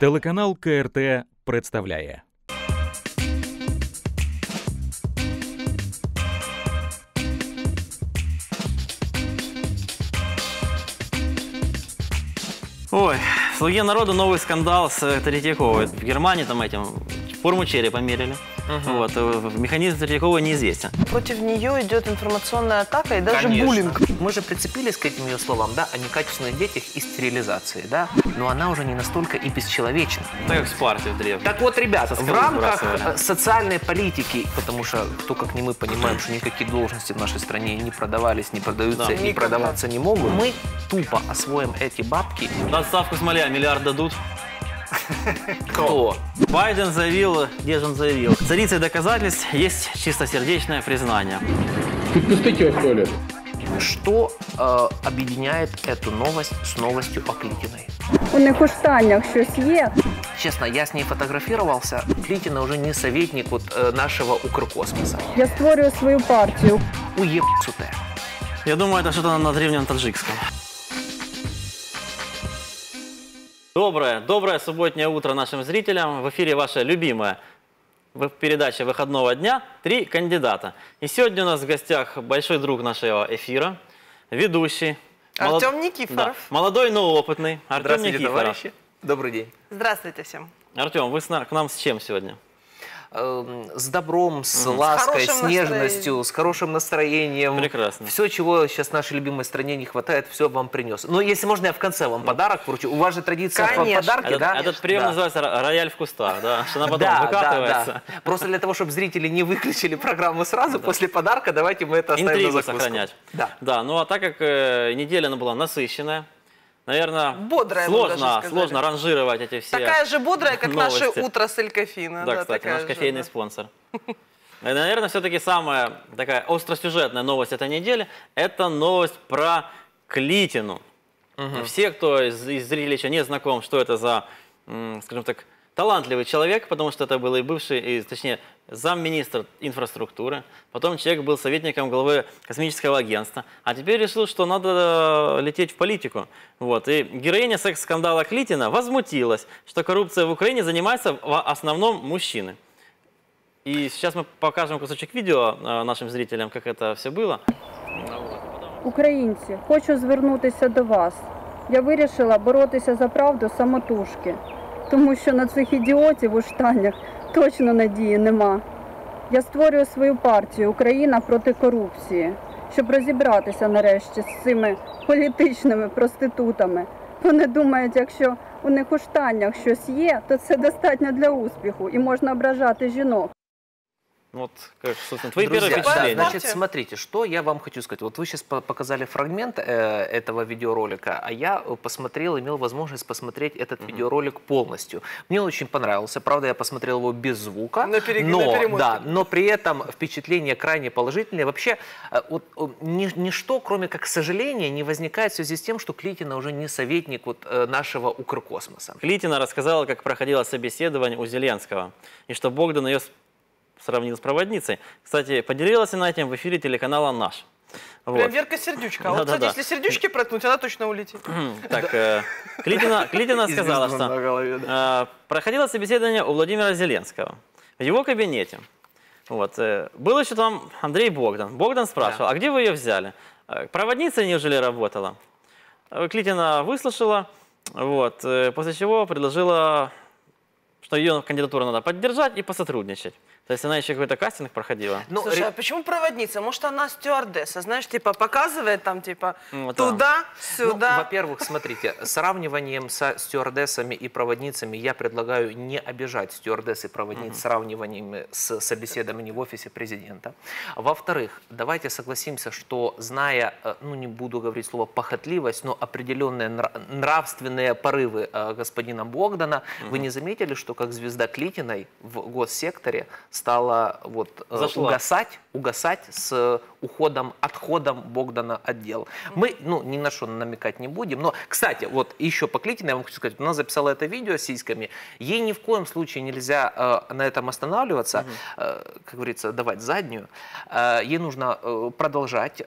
Телеканал КРТ представляє. Ой, в «Слуге народа» новый скандал с Третьяковой. В Германии там форму черепа мерили. Вот, механизм Третьякова неизвестен. Против нее идет информационная атака и даже буллинг. Мы же прицепились к этим ее словам, да, о некачественных детях и стерилизации, да, но она уже не настолько и бесчеловечна. Так как с партией в древней. Так вот, ребята, в рамках социальной политики, потому что кто как не мы понимаем, что никакие должности в нашей стране не продавались, не продаются, да, не продаваться не могут, мы тупо освоим эти бабки. На отставку Смоля миллиард дадут. Кто? Байден заявил, где же он заявил? Царицей доказательств есть чистосердечное признание. Тут пустячок, что ли? Что объединяет эту новость с новостью о Клітіної? У них у штанях щось є. Честно, я с ней фотографировался. Клітіна уже не советник нашего Укркосмоса. Я створюю свою партію. Уебсуте. Я думаю, это что-то на древнем таджикском. Доброе субботнее утро нашим зрителям. В эфире ваша любимая передача выходного дня «Три кандидата». И сегодня у нас в гостях большой друг нашего эфира, ведущий. Артем Никифоров. Да, молодой, но опытный. Артем Никифоров. Товарищи. Добрый день. Здравствуйте всем. Артем, вы к нам с чем сегодня? С добром, с лаской, с нежностью, с хорошим настроением. Прекрасно. Все, чего сейчас в нашей любимой стране не хватает, все вам принес. Но если можно, я в конце вам подарок вручу. У вас же традиция подарки, да? Этот прием называется «Рояль в кустах», да? Что она потом выкатывается. Да. Просто для того, чтобы зрители не выключили программу сразу после подарка, давайте мы это оставим на интригу закуску. сохранять. Да. Ну а так как неделя она была насыщенная, наверное, бодрая, сложно ранжировать эти все такая же бодрая, как новости. Наше утро с Эль Кофина. Да, кстати, наш кофейный спонсор. Наверное, все-таки самая такая остросюжетная новость этой недели – это новость про Клітіну. Все, кто из зрителей еще не знаком, что это за, скажем так, талантливый человек, потому что это был и бывший, точнее, замминистра инфраструктуры, потом человек был советником главы космического агентства, а теперь решил, что надо лететь в политику. Вот. И героиня секс-скандала Клітіна возмутилась, что коррупция в Украине занимается в основном мужчины. И сейчас мы покажем кусочек видео нашим зрителям, как это все было. Українці, хочу звернутися до вас. Я вирішила боротися за правду самотужки, тому що на цих ідіотів у штанях точно надії нема. Я створюю свою партію «Україна проти корупції», щоб розібратися нарешті з цими політичними проститутами. Вони думають, якщо у них у штанях щось є, то це достатньо для успіху і можна ображати жінок. Вот, как, собственно, твои Друзья, первые впечатления. значит, смотрите, что я вам хочу сказать. Вот вы сейчас показали фрагмент этого видеоролика, а я посмотрел, имел возможность посмотреть этот видеоролик полностью. Мне он очень понравился. Правда, я посмотрел его без звука, но при этом впечатление крайне положительное. Вообще, ничто, кроме как сожаления, не возникает в связи с тем, что Клітіна уже не советник нашего Укркосмоса. Клітіна рассказала, как проходило собеседование у Зеленского, и что Богдан ее сравнил с проводницей. Кстати, поделилась она этим в эфире телеканала «Наш». Вот. Прям Верка Сердючка. Вот, кстати, если сердючки проткнуть, она точно улетит. Так, Клітіна сказала, что проходило собеседование у Владимира Зеленского в его кабинете. Вот. Был еще там Андрей Богдан. Богдан спрашивал, а где вы ее взяли? Проводница неужели работала? Клітіна выслушала, вот, после чего предложила, что ее кандидатуру надо поддержать и посотрудничать. То есть она еще какой-то кастинг проходила. Слушай, а почему проводница? Может, она стюардесса, знаешь, типа показывает там, типа, туда, сюда. Во-первых, смотрите, сравниванием со стюардессами и проводницами я предлагаю не обижать стюардесс и проводниц сравниваниями с собеседованием в офисе президента. Во-вторых, давайте согласимся, что зная, ну не буду говорить слово похотливость, но определенные нравственные порывы господина Богдана, вы не заметили, что как звезда Клітіної в госсекторе стала вот Зашла. угасать с отходом Богдана от дел. Мы, ни на что намекать не будем. Но, кстати, вот еще по Клитиной я вам хочу сказать, она записала это видео с сиськами. Ей ни в коем случае нельзя на этом останавливаться, как говорится, давать заднюю. Ей нужно продолжать,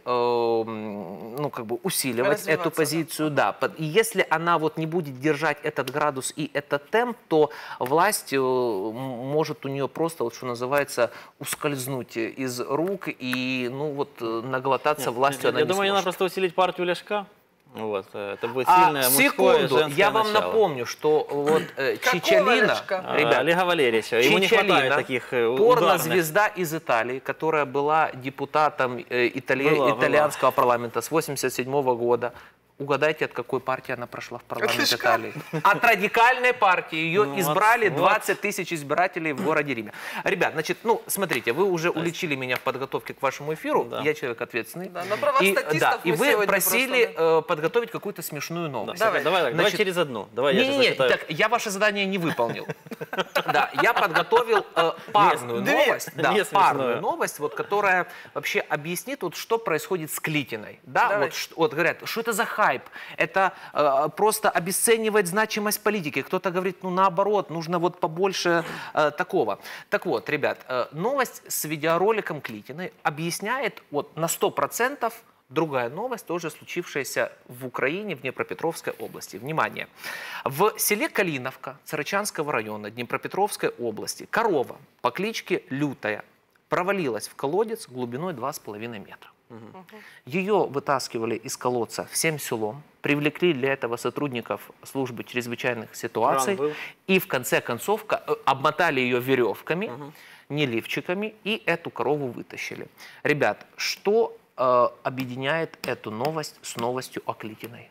усиливать эту позицию. Да. И если она вот не будет держать этот градус и этот темп, то власть может у нее просто, вот что называется, ускользнуть из рук и, наглотаться властью она Я не думаю, надо сможет. просто усилить партию Ляшка. Вот, это будет сильное мужское, секунду, женское я вам начало. напомню, что вот Чичалина, Ляшка? ребят, Олега Валерьевича, ему не Чичалина, хватает таких ударных. порнозвезда из Италии, которая была депутатом итальянского парламента с 1987 года. Угадайте, от какой партии она прошла в парламент Италии? От радикальной партии. Ее избрали 20 тысяч избирателей в городе Риме. Ребят, значит, смотрите, вы уже уличили меня в подготовке к вашему эфиру. Да. Я человек ответственный. Да, на права статистов и мы вы сегодня просили просто, подготовить какую-то смешную новость. Давай. Давай Значит, через одну. Давай я сейчас Не, зачитаю. так я ваше задание не выполнил. Да, я подготовил парную новость. Да, Не парную смешную. новость, вот, которая вообще объяснит, вот, что происходит с Клитиной. Да, Давай. вот говорят, что это за хайп? Это просто обесценивает значимость политики. Кто-то говорит, наоборот, нужно вот побольше такого. Так вот, ребят, новость с видеороликом Клитиной объясняет вот на 100% другая новость, тоже случившаяся в Украине, в Днепропетровской области. Внимание! В селе Калиновка Царычанского района Днепропетровской области корова по кличке Лютая провалилась в колодец глубиной 2,5 метра. Ее вытаскивали из колодца всем селом, привлекли для этого сотрудников службы чрезвычайных ситуаций Кран был. и в конце концов обмотали ее веревками, не лифчиками, и эту корову вытащили. Ребят, что объединяет эту новость с новостью о Клитиной?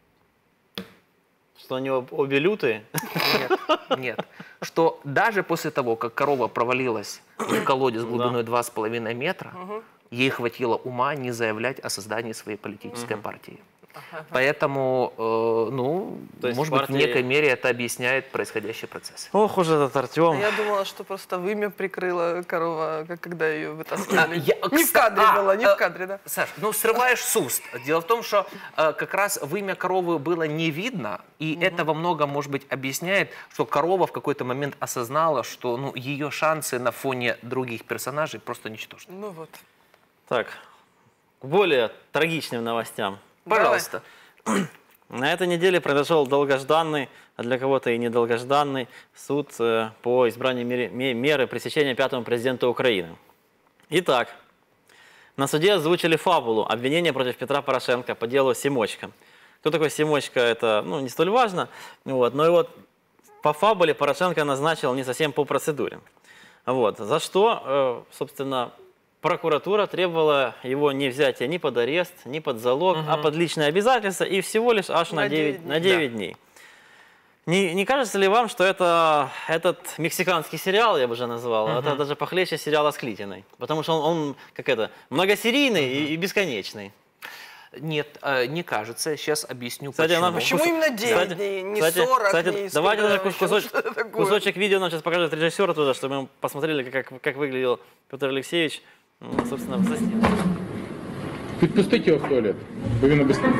Что они обе лютые? Нет. Что даже после того, как корова провалилась в колодец глубиной 2,5 метра, ей хватило ума не заявлять о создании своей политической партии. Поэтому, То есть может быть, в партии- некой мере это объясняет происходящий процесс. Ох уж этот Артем. Я думала, что просто вымя прикрыла корова, когда ее вытаскивали. я- Не в кадре была, не в кадре, да. Саш, срываешь с уст. Дело в том, что как раз вымя коровы было не видно, и это во многом, может быть, объясняет, что корова в какой-то момент осознала, что ее шансы на фоне других персонажей просто ничтожны. Ну вот. Так, к более трагичным новостям. Пожалуйста. На этой неделе произошел долгожданный, а для кого-то и недолгожданный суд по избранию меры пресечения пятому президенту Украины. Итак, на суде озвучили фабулу обвинения против Петра Порошенко по делу Семочка. Кто такой Семочка, это не столь важно, но его по фабуле Порошенко назначил не совсем по процедуре. За что, собственно, прокуратура требовала его не взятия ни под арест, ни под залог, а под личное обязательство и всего лишь аж на 9 дней. Не кажется ли вам, что этот мексиканский сериал, я бы уже назвал, это даже похлеще сериала с Клитиной? Потому что он многосерийный и бесконечный. Нет, не кажется. Сейчас объясню, Кстати, почему. Почему именно 9 дней, не 40, не давайте даже сколько там еще, что такое? кусочек видео нам сейчас покажет режиссер туда, чтобы мы посмотрели, как выглядел Петр Алексеевич, собственно, в застенке. Відпустіть його в туалет, бо він обіцяє.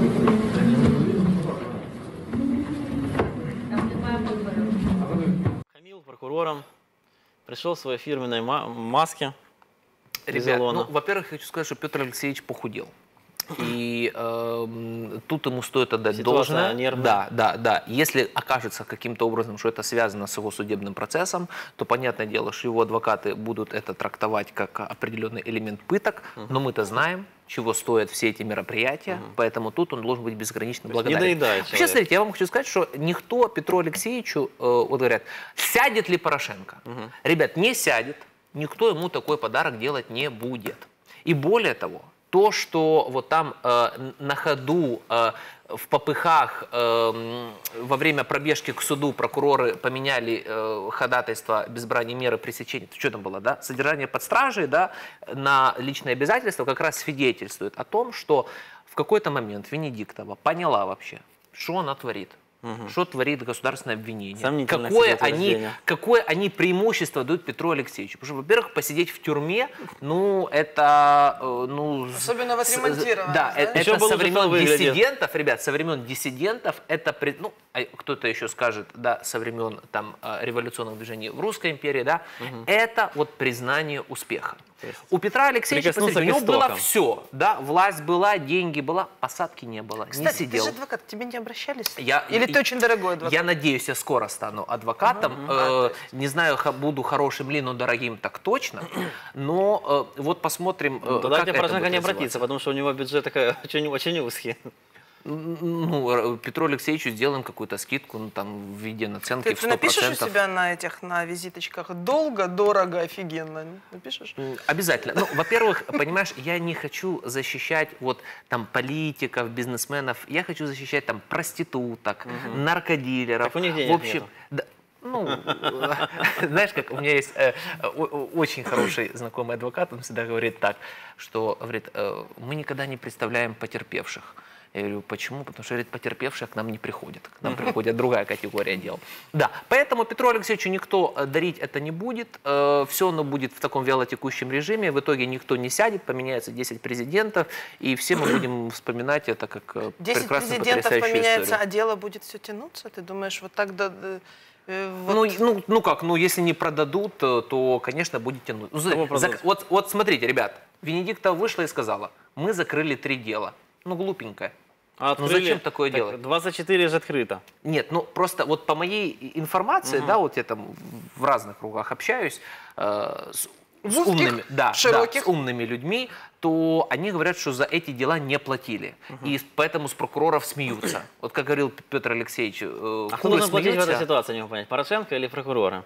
Хамил прокурором, пришел в своей фирменной маске. из Ребят, Илона. во-первых, хочу сказать, что Петр Алексеевич похудел. И тут ему стоит отдать Ситуация должное. нервная. Да. Если окажется каким-то образом, что это связано с его судебным процессом, то понятное дело, что его адвокаты будут это трактовать как определенный элемент пыток, но мы-то знаем, чего стоят все эти мероприятия, поэтому тут он должен быть безгранично благодарен. доедает Вообще, человек. смотрите, я вам хочу сказать, что никто Петру Алексеевичу, вот говорят, сядет ли Порошенко? Ребят, не сядет, никто ему такой подарок делать не будет. И более того, то, что вот там на ходу, в попыхах, во время пробежки к суду прокуроры поменяли ходатайство об избрании меры пресечения, что там было, да? Содержание под стражей, да, на личные обязательства как раз свидетельствует о том, что в какой-то момент Венедиктова поняла вообще, что она творит. что творит государственное обвинение, Сомнительное какое они преимущество дают Петру Алексеевичу. Потому что, во-первых, посидеть в тюрьме, ну, это... Особенно в отремонтированном. Да, это Еще со времен выглядит. диссидентов, ребят, со времен диссидентов, это, ну, кто-то еще скажет, да, со времен там революционных движений в Русской империи, да, это вот признание успеха. У Петра Алексеевича, посмотрите, у него было все, да, власть была, деньги была, посадки не было, Кстати, не сидел. ты же адвокат, к тебе не обращались? Или ты очень дорогой адвокат? Я надеюсь, я скоро стану адвокатом. Не знаю, буду хорошим ли, но дорогим так точно. Но вот посмотрим, Тогда как тебе это Порошенко будет не развиваться. обратиться, потому что у него бюджет такой очень узкий. Ну, Петру Алексеевичу сделаем какую-то скидку, ну, там, в виде наценки Ты в 100%. напишешь у себя на визиточках долго, дорого, офигенно? Напишешь? Обязательно. Ну, во-первых, понимаешь, я не хочу защищать вот там политиков, бизнесменов. Я хочу защищать там проституток, наркодилеров. Так у них денег в общем, нету. да, ну, знаешь, как у меня есть очень хороший знакомый адвокат, он всегда говорит так, что, говорит, мы никогда не представляем потерпевших. Я говорю, почему? Потому что, говорит, потерпевшие к нам не приходят. К нам приходит другая категория дел. Да, поэтому Петру Алексеевичу никто дарить это не будет. Все оно будет в таком вялотекущем режиме. В итоге никто не сядет, поменяется 10 президентов. И все мы будем вспоминать это как 10 прекрасную, президентов потрясающую поменяется, историю. а дело будет все тянуться? Ты думаешь, вот так Ну как, ну если не продадут, то, конечно, будет тянуть. Ну, вот смотрите, ребят, Венедиктова вышла и сказала, мы закрыли 3 дела. Ну, глупенькое. Ну зачем такое делать? 24 же открыто. Нет, ну просто вот по моей информации, да, вот я там в разных кругах общаюсь с умными, с умными людьми, то они говорят, что за эти дела не платили. И поэтому с прокуроров смеются. Вот как говорил Петр Алексеевич, а кто должен платить в этой ситуации, не могу понять, Порошенко или прокуроры?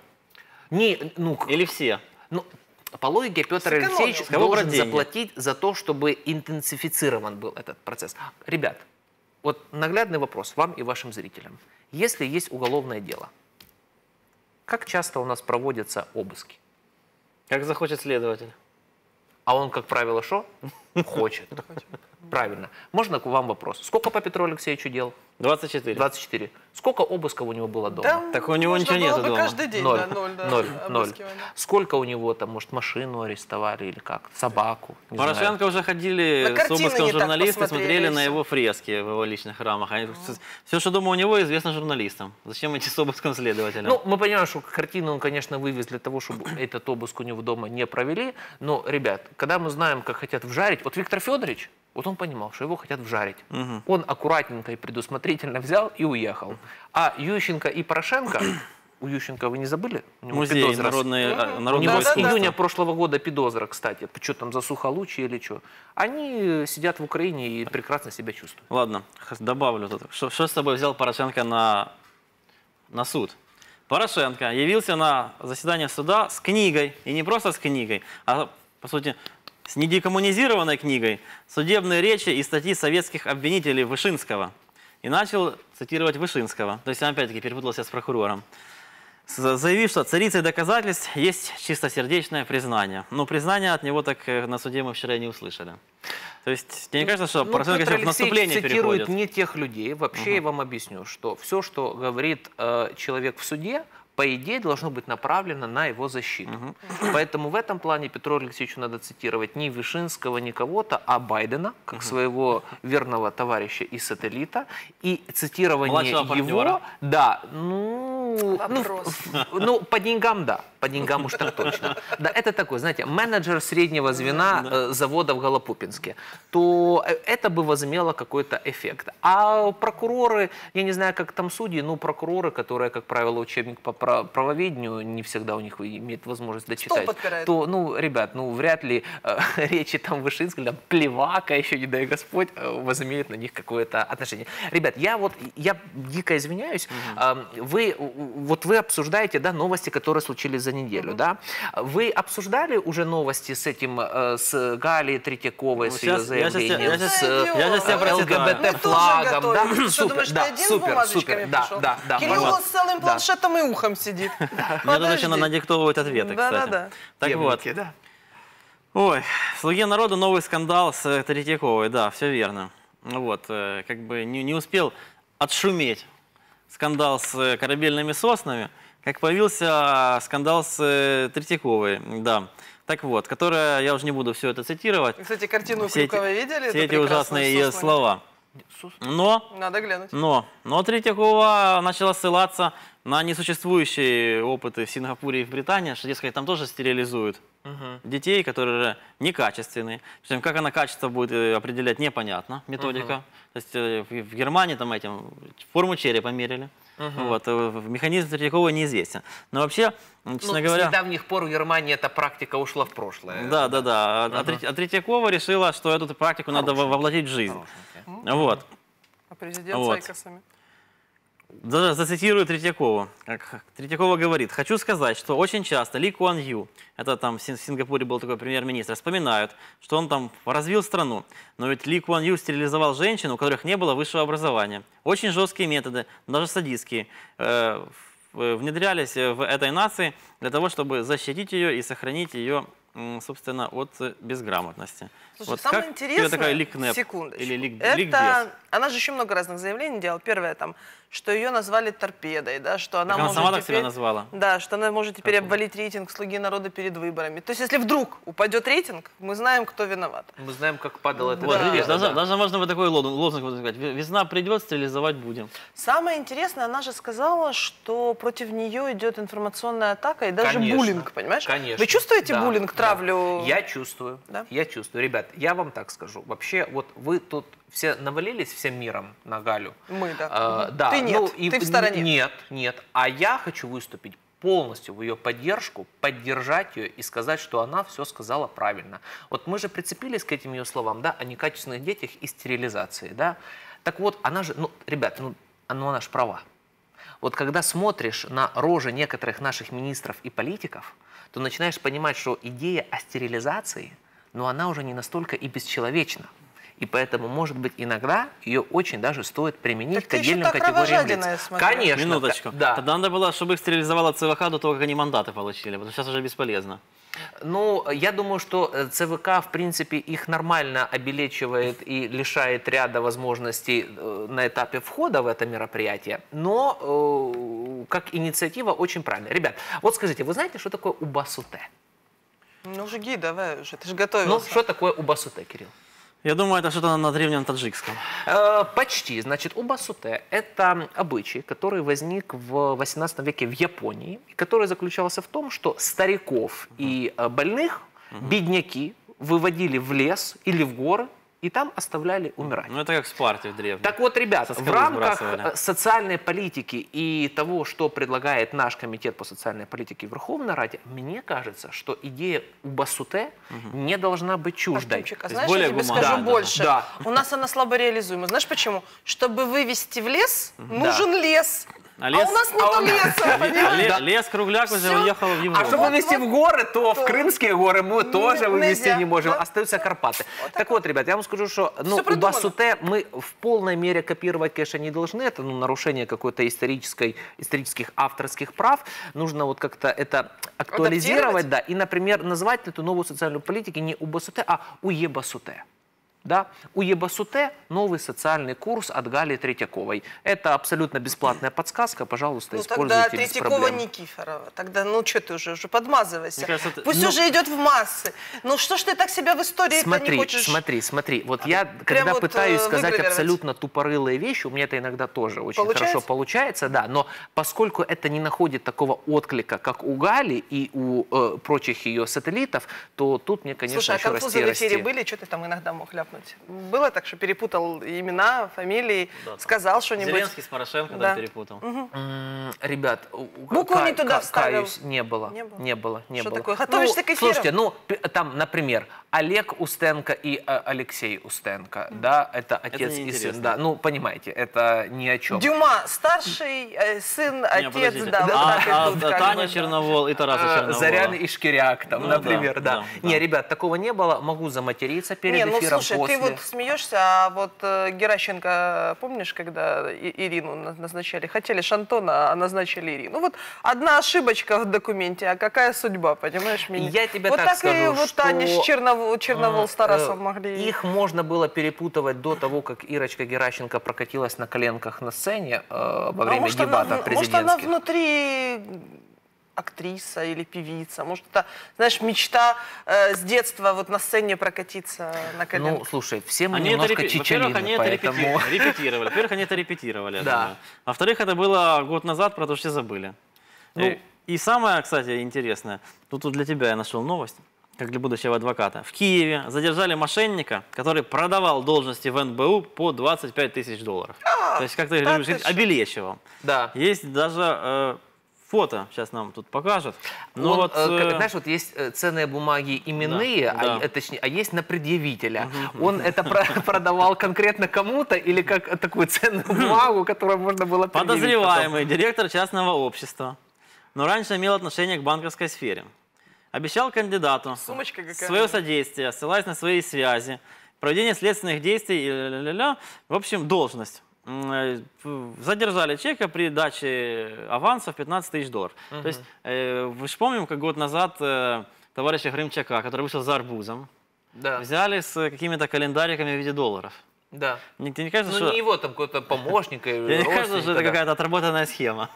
Или все? Ну, по логике Петр Алексеевич должен заплатить за то, чтобы интенсифицирован был этот процесс. Ребят, вот наглядный вопрос вам и вашим зрителям. Если есть уголовное дело, как часто у нас проводятся обыски? Как захочет следователь. А он, как правило, что? Хочет. Правильно. Можно к вам вопрос? Сколько по Петру Алексеевичу дел? 24. 24. Сколько обысков у него было дома? Да, так у него ничего нету дома. Каждый день, 0. да, 0, да, 0. Сколько у него там, может, машину арестовали или как? Собаку? Порошенко уже ходили с обыском журналисты, смотрели на его фрески в его личных храмах. Все, что дома у него, известно журналистам. Зачем идти с обыском следователя? Ну, мы понимаем, что картину он, конечно, вывез для того, чтобы этот обыск у него дома не провели. Но, ребят, когда мы знаем, как хотят вжарить... Вот Виктор Федорович, вот он понимал, что его хотят вжарить. Он аккуратненько и предусмотрительно взял и уехал. А Ющенко и Порошенко... У Ющенко вы не забыли? Музей народного У него с искусства. июня прошлого года пидозра, кстати. Что там, за сухолучие или что? Они сидят в Украине и прекрасно себя чувствуют. Ладно, добавлю тут. Что с собой взял Порошенко на суд? Порошенко явился на заседание суда с книгой. И не просто с книгой, а, по сути, с недекоммунизированной книгой «Судебные речи и статьи советских обвинителей Вышинского». И начал цитировать Вышинского. То есть он опять-таки перепутался с прокурором. Заявив, что царицей доказательств есть чистосердечное признание. Но признание от него так на суде мы вчера и не услышали. То есть тебе не кажется, что Порошенко сейчас в наступление переходит? Цитирует не тех людей. Вообще я вам объясню, что все, что говорит человек в суде, по идее, должно быть направлено на его защиту. Поэтому в этом плане Петру Алексеевичу надо цитировать не Вышинского, не кого-то, а Байдена, как своего верного товарища и сателлита. И цитирование его... Да, по деньгам, да. По деньгам уж так точно. Да, это такой, знаете, менеджер среднего звена завода в Голопупинске. То это бы возымело какой-то эффект. А прокуроры, я не знаю, как там судьи, но прокуроры, которые, как правило, учебник по правоведению, не всегда у них имеет возможность дочитать. То, ребят, вряд ли речи там Вышинского, там Плевака, еще не дай Господь, возымеет на них какое-то отношение. Ребят, я дико извиняюсь, вы обсуждаете, да, новости, которые случились за неделю, да? Вы обсуждали уже новости с этим, с Галией Третьяковой, с ее заявлением, с ЛГБТ-флагом, да? Супер, да, супер, да. Кирилл с целым планшетом и ухом сидит. Мне тут еще надиктовывают ответы, кстати. Да. Так вот. Ой, в «Слуге народа» новый скандал с Третьяковой, да, все верно. Вот, как бы не успел отшуметь скандал с корабельными соснами, как появился скандал с Третьяковой, да. Так вот, которая, я уже не буду все это цитировать. Кстати, картину все Крюковой видели? Все Это эти ужасные ее слова. Надо глянуть. Но Третьякова начала ссылаться на несуществующие опыты в Сингапуре и в Британии, что, дескать, там тоже стерилизуют детей, которые некачественные. Причем, как она качество будет определять, непонятно, методика. То есть в Германии там форму черепа мерили. Вот, механизм Третьякова неизвестен. Но вообще, честно говоря... С недавних пор в Германии эта практика ушла в прошлое. Да. А Третьякова решила, что эту практику надо воплотить в жизнь. Вот. А президент с айкосами? Даже зацитирую Третьякову. Третьякова говорит: «Хочу сказать, что очень часто Ли Куан Ю, это там в Сингапуре был такой премьер-министр, вспоминают, что он там развил страну. Но ведь Ли Куан Ю стерилизовал женщин, у которых не было высшего образования. Очень жесткие методы, даже садистские, внедрялись в этой нации для того, чтобы защитить ее и сохранить ее, собственно, от безграмотности». Слушай, вот самое как интересное, такая ликнеп секундочку, или ликбез? Она же еще много разных заявлений делала. Первое, там, что ее назвали торпедой, да, что она Так она может сама так теперь, себя назвала? Да, что она может теперь обвалить рейтинг «Слуги народа» перед выборами. То есть, если вдруг упадет рейтинг, мы знаем, кто виноват. Мы знаем, как падал этот Вот, видишь, рейтинг. даже можно вот такой лозунг сказать: «Весна придет, стерилизовать будем». Самое интересное, она же сказала, что против нее идет информационная атака и даже Конечно, буллинг, понимаешь? Конечно. Вы чувствуете Да, буллинг, травлю? Я чувствую. Да? Я чувствую. Ребят, я вам так скажу. Вообще, вот вы тут все навалились всем миром на Галю. Мы, да. Да. Ты нет, ты в стороне. Нет. А я хочу выступить полностью в ее поддержку, поддержать ее и сказать, что она все сказала правильно. Вот мы же прицепились к этим ее словам, да, о некачественных детях и стерилизации, да. Так вот, она же, ребят, она же права. Вот когда смотришь на рожи некоторых наших министров и политиков, то начинаешь понимать, что идея о стерилизации, она уже не настолько и бесчеловечна. И поэтому, может быть, иногда ее очень даже стоит применить к отдельным категориям лиц. Конечно. Минуточку. Да. Тогда надо было, чтобы их стерилизовала ЦВК до того, как они мандаты получили, потому что сейчас уже бесполезно. Я думаю, что ЦВК, в принципе, их нормально обелечивает и лишает ряда возможностей на этапе входа в это мероприятие, но как инициатива очень правильная. Ребят, вот скажите, вы знаете, что такое убасуте? Жги, давай уже, ты же готовился. Что такое убасуте, Кирилл? Я думаю, это что-то на древнем таджикском. Почти. Значит, убасуте – это обычай, который возник в 18 веке в Японии, который заключался в том, что стариков и больных бедняки выводили в лес или в горы, и там оставляли умирать. Это как в Спарте в древнем. Так вот, ребята, в рамках социальной политики и того, что предлагает наш комитет по социальной политике в Верховной Раде, мне кажется, что идея убасуте не должна быть чуждой. Артемчик, а знаешь, я тебе скажу больше. Да. У нас она слабо реализуема. Знаешь почему? Чтобы вывести в лес, нужен лес. А у нас нету леса, понимаешь? Лес-кругляк уже уехал в Европу. А чтобы вывести в горы, то в крымские горы мы тоже вывести не можем. Остаются Карпаты. Так вот, ребят, я вам скажу, что убасуте мы в полной мере копировать, конечно, не должны. Это нарушение какой-то исторических авторских прав. Нужно вот как-то это актуализировать, да. И, например, назвать эту новую социальную политику не убасуте, а уебасуте. Да? Уебасуте – новый социальный курс от Гали Третьяковой. Это абсолютно бесплатная подсказка, пожалуйста, используйте тогда без проблем. Третьякова Никифорова. Тогда, что ты уже подмазывайся. Кажется, Пусть уже идет в массы. Что ж ты так себя в истории-то не хочешь? Смотри. Вот я, когда пытаюсь сказать абсолютно тупорылые вещи, у меня это иногда тоже очень хорошо получается, да, но поскольку это не находит такого отклика, как у Гали и у прочих ее сателлитов, то тут мне, конечно, Слушай, еще а конфузы в эфире расти. были? Что ты там иногда мог ляпнуть? Было так, что перепутал имена, фамилии, сказал что-нибудь? Зеленский с Порошенко перепутал. Ребят, букву не туда вставил. Каюсь, не было. Что такое? Готовишься к эфиру? Слушайте, там, например, Олег Устенко и Алексей Устенко, да, это отец и сын, да, понимаете, это ни о чем. Дюма старший, сын, отец, да, вот так идут. Таня Черновол и Тарас Черновол. Зарян и Шкиряк, там, например, да. Не, ребят, такого не было, могу заматериться перед эфиром, слушай, Слушай, ты вот смеешься, а вот Геращенко, помнишь, когда Ирину назначали? Хотели Шантона, а назначили Ирину. Вот одна ошибочка в документе, а какая судьба, понимаешь меня? Я тебе вот так так скажу, и вот что Таня с Черновол с Тарасом могли. Их можно было перепутывать до того, как Ирочка Геращенко прокатилась на коленках на сцене во время дебатов президентских. Может, она внутри актриса или певица? Может, это, знаешь, мечта с детства вот на сцене прокатиться на коленках? Ну, слушай, все мы немножко чичалины, Во-первых, они поэтому... это репетировали. Во-первых, они это репетировали. Да. Во-вторых, это было год назад, про то, что все забыли. Ну, и самое, кстати, интересное, тут для тебя я нашел новость, как для будущего адвоката. В Киеве задержали мошенника, который продавал должности в НБУ по 25 тысяч долларов. То есть, как ты говоришь, обелечивал. Да. Есть даже фото, сейчас нам тут покажут. Но Он, вот, знаешь, вот есть ценные бумаги именные, да. Точнее, а есть на предъявителя. Он это продавал конкретно кому-то или как такую ценную бумагу, которую можно было предъявить подозреваемый директор частного общества, но раньше имел отношение к банковской сфере. Обещал кандидату Сумочка какая? свое содействие, ссылаясь на свои связи, проведение следственных действий, в общем, должность. Задержали человека при даче аванса в 15 тысяч долларов. То есть, вы же помните, как год назад товарища Грымчака, который вышел за арбузом, Да. взяли с какими-то календариками в виде долларов. Да. Тебе не кажется, Ну, что... не его там какой-то помощник или Мне кажется, что это родственника, да. какая-то отработанная схема.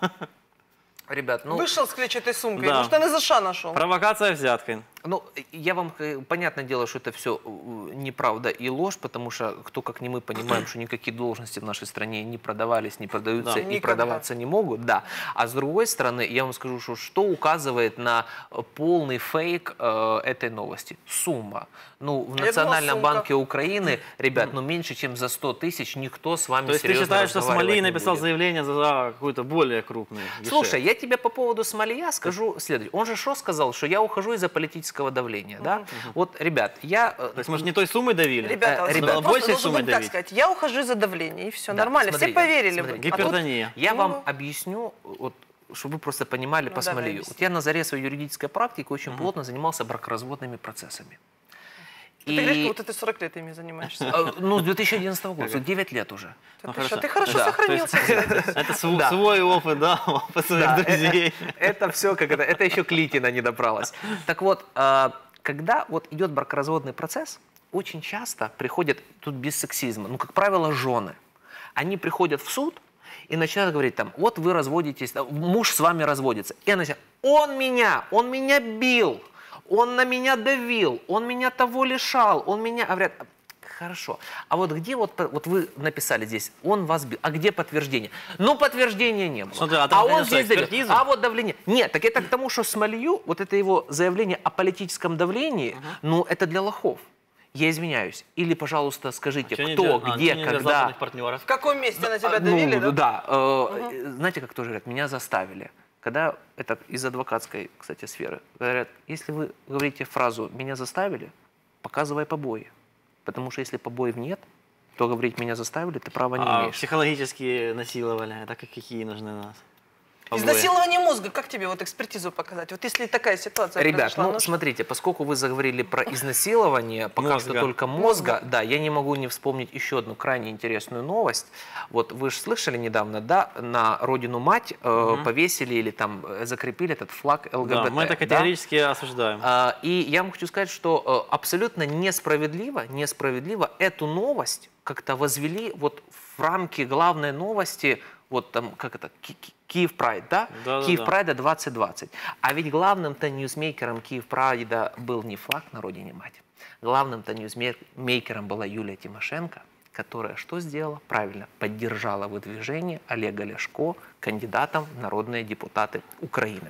Ребят, ну... Вышел с клетчатой сумкой, Да. может, он из Аша нашел. Провокация взяткой. Ну, я вам, понятное дело, что это все неправда и ложь, потому что кто, как не мы, понимаем, что никакие должности в нашей стране не продавались, не продаются Да. и Никогда. продаваться не могут, да. А с другой стороны, я вам скажу, что указывает на полный фейк этой новости? Сумма. Ну, в Я Национальном думала, банке Украины, ребят, ну, меньше, чем за 100 тысяч никто с вами То есть ты серьезно считаешь, что разговаривать Смолей не написал будет. заявление за какую-то более крупную? Слушай, я тебе по поводу Смолия скажу следующее. Он же что сказал, что я ухожу из-за политического давления, да? Вот, ребят, я... То есть, может, не той суммой давили? Ребята, ребята, просто большей должен суммой быть так давить? сказать. Я ухожу из-за давления, и все, Да, нормально. смотри, Все поверили смотри. бы. Гипертония. Я Ну, вам объясню, вот, чтобы вы просто понимали Ну, по давай, Смолию. объясни. Вот я на заре своей юридической практики очень плотно занимался бракоразводными процессами. Ты говоришь, вот ты 40 лет ими занимаешься. Ну, с 2011 года, 9 лет уже. Ты хорошо Да, сохранился. Это Да. свой опыт, да, опыт своих Да, друзей. это все как это еще Клитина не добралась. Так вот, когда вот идет бракоразводный процесс, очень часто приходят, тут без сексизма, ну, как правило, жены. Они приходят в суд и начинают говорить там, вот вы разводитесь, муж с вами разводится. И она начинает, он меня бил, он на меня давил, он меня того лишал, он меня... А говорят, хорошо, а вот где вот вы написали здесь, он вас бил, а где подтверждение? Ну, подтверждения не было. Смотри, а там, он конечно, здесь давил, экспертиза? а вот давление. Нет, так это к тому, что Смолью, вот это его заявление о политическом давлении, ну, это для лохов. Я извиняюсь. Или, пожалуйста, скажите, Чё не кто, для- где, чё не для когда... западных партнеров? В каком месте на тебя давили, Ну, да? да. Знаете, как тоже говорят, меня заставили. Когда, это из адвокатской, кстати, сферы, говорят, если вы говорите фразу «меня заставили», показывай побои. Потому что если побоев нет, то говорить «меня заставили» ты права не А имеешь. психологически насиловали, это какие нужны у нас? Побои. Изнасилование мозга, как тебе вот экспертизу показать? Вот если такая ситуация Ребят, произошла, ну что? смотрите, поскольку вы заговорили про изнасилование, пока что Мозга. только мозга, да, я не могу не вспомнить еще одну крайне интересную новость. Вот вы же слышали недавно, да, на родину мать повесили или там закрепили этот флаг ЛГБТ. Да, мы это да? категорически осуждаем. И я вам хочу сказать, что абсолютно несправедливо эту новость как-то возвели вот в рамки главной новости, вот там, как это, Киев Прайд, да? Да-да-да. Киев Прайда 2020. А ведь главным-то ньюсмейкером Киев Прайда был не флаг на родине мать. Главным-то ньюсмейкером была Юлия Тимошенко, которая что сделала? Правильно, поддержала выдвижение Олега Ляшко кандидатом в народные депутаты Украины.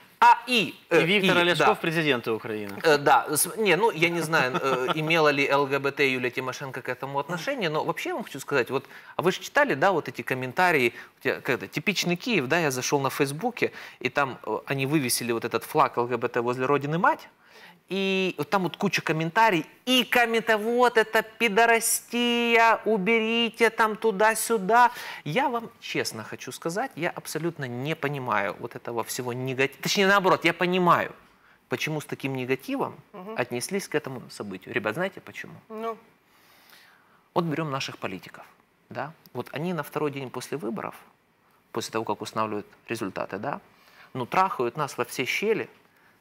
И Виктор Ляшко да. в президенты Украины. Да, ну я не знаю, имела ли ЛГБТ Юлия Тимошенко к этому отношение, но вообще я вам хочу сказать, вот, а вы же читали, да, вот эти комментарии, типичный Киев, да, я зашел на Фейсбуке, и там они вывесили вот этот флаг ЛГБТ возле родины мать, и вот там вот куча комментариев, и вот это пидорастия, уберите там туда-сюда. Я вам честно хочу сказать, я абсолютно не понимаю вот этого всего негатива. Точнее, наоборот, я понимаю, почему с таким негативом отнеслись к этому событию. Ребят, знаете почему? Ну, Вот берем наших политиков. Да? Вот они на второй день после выборов, после того, как устанавливают результаты, да, ну, трахают нас во все щели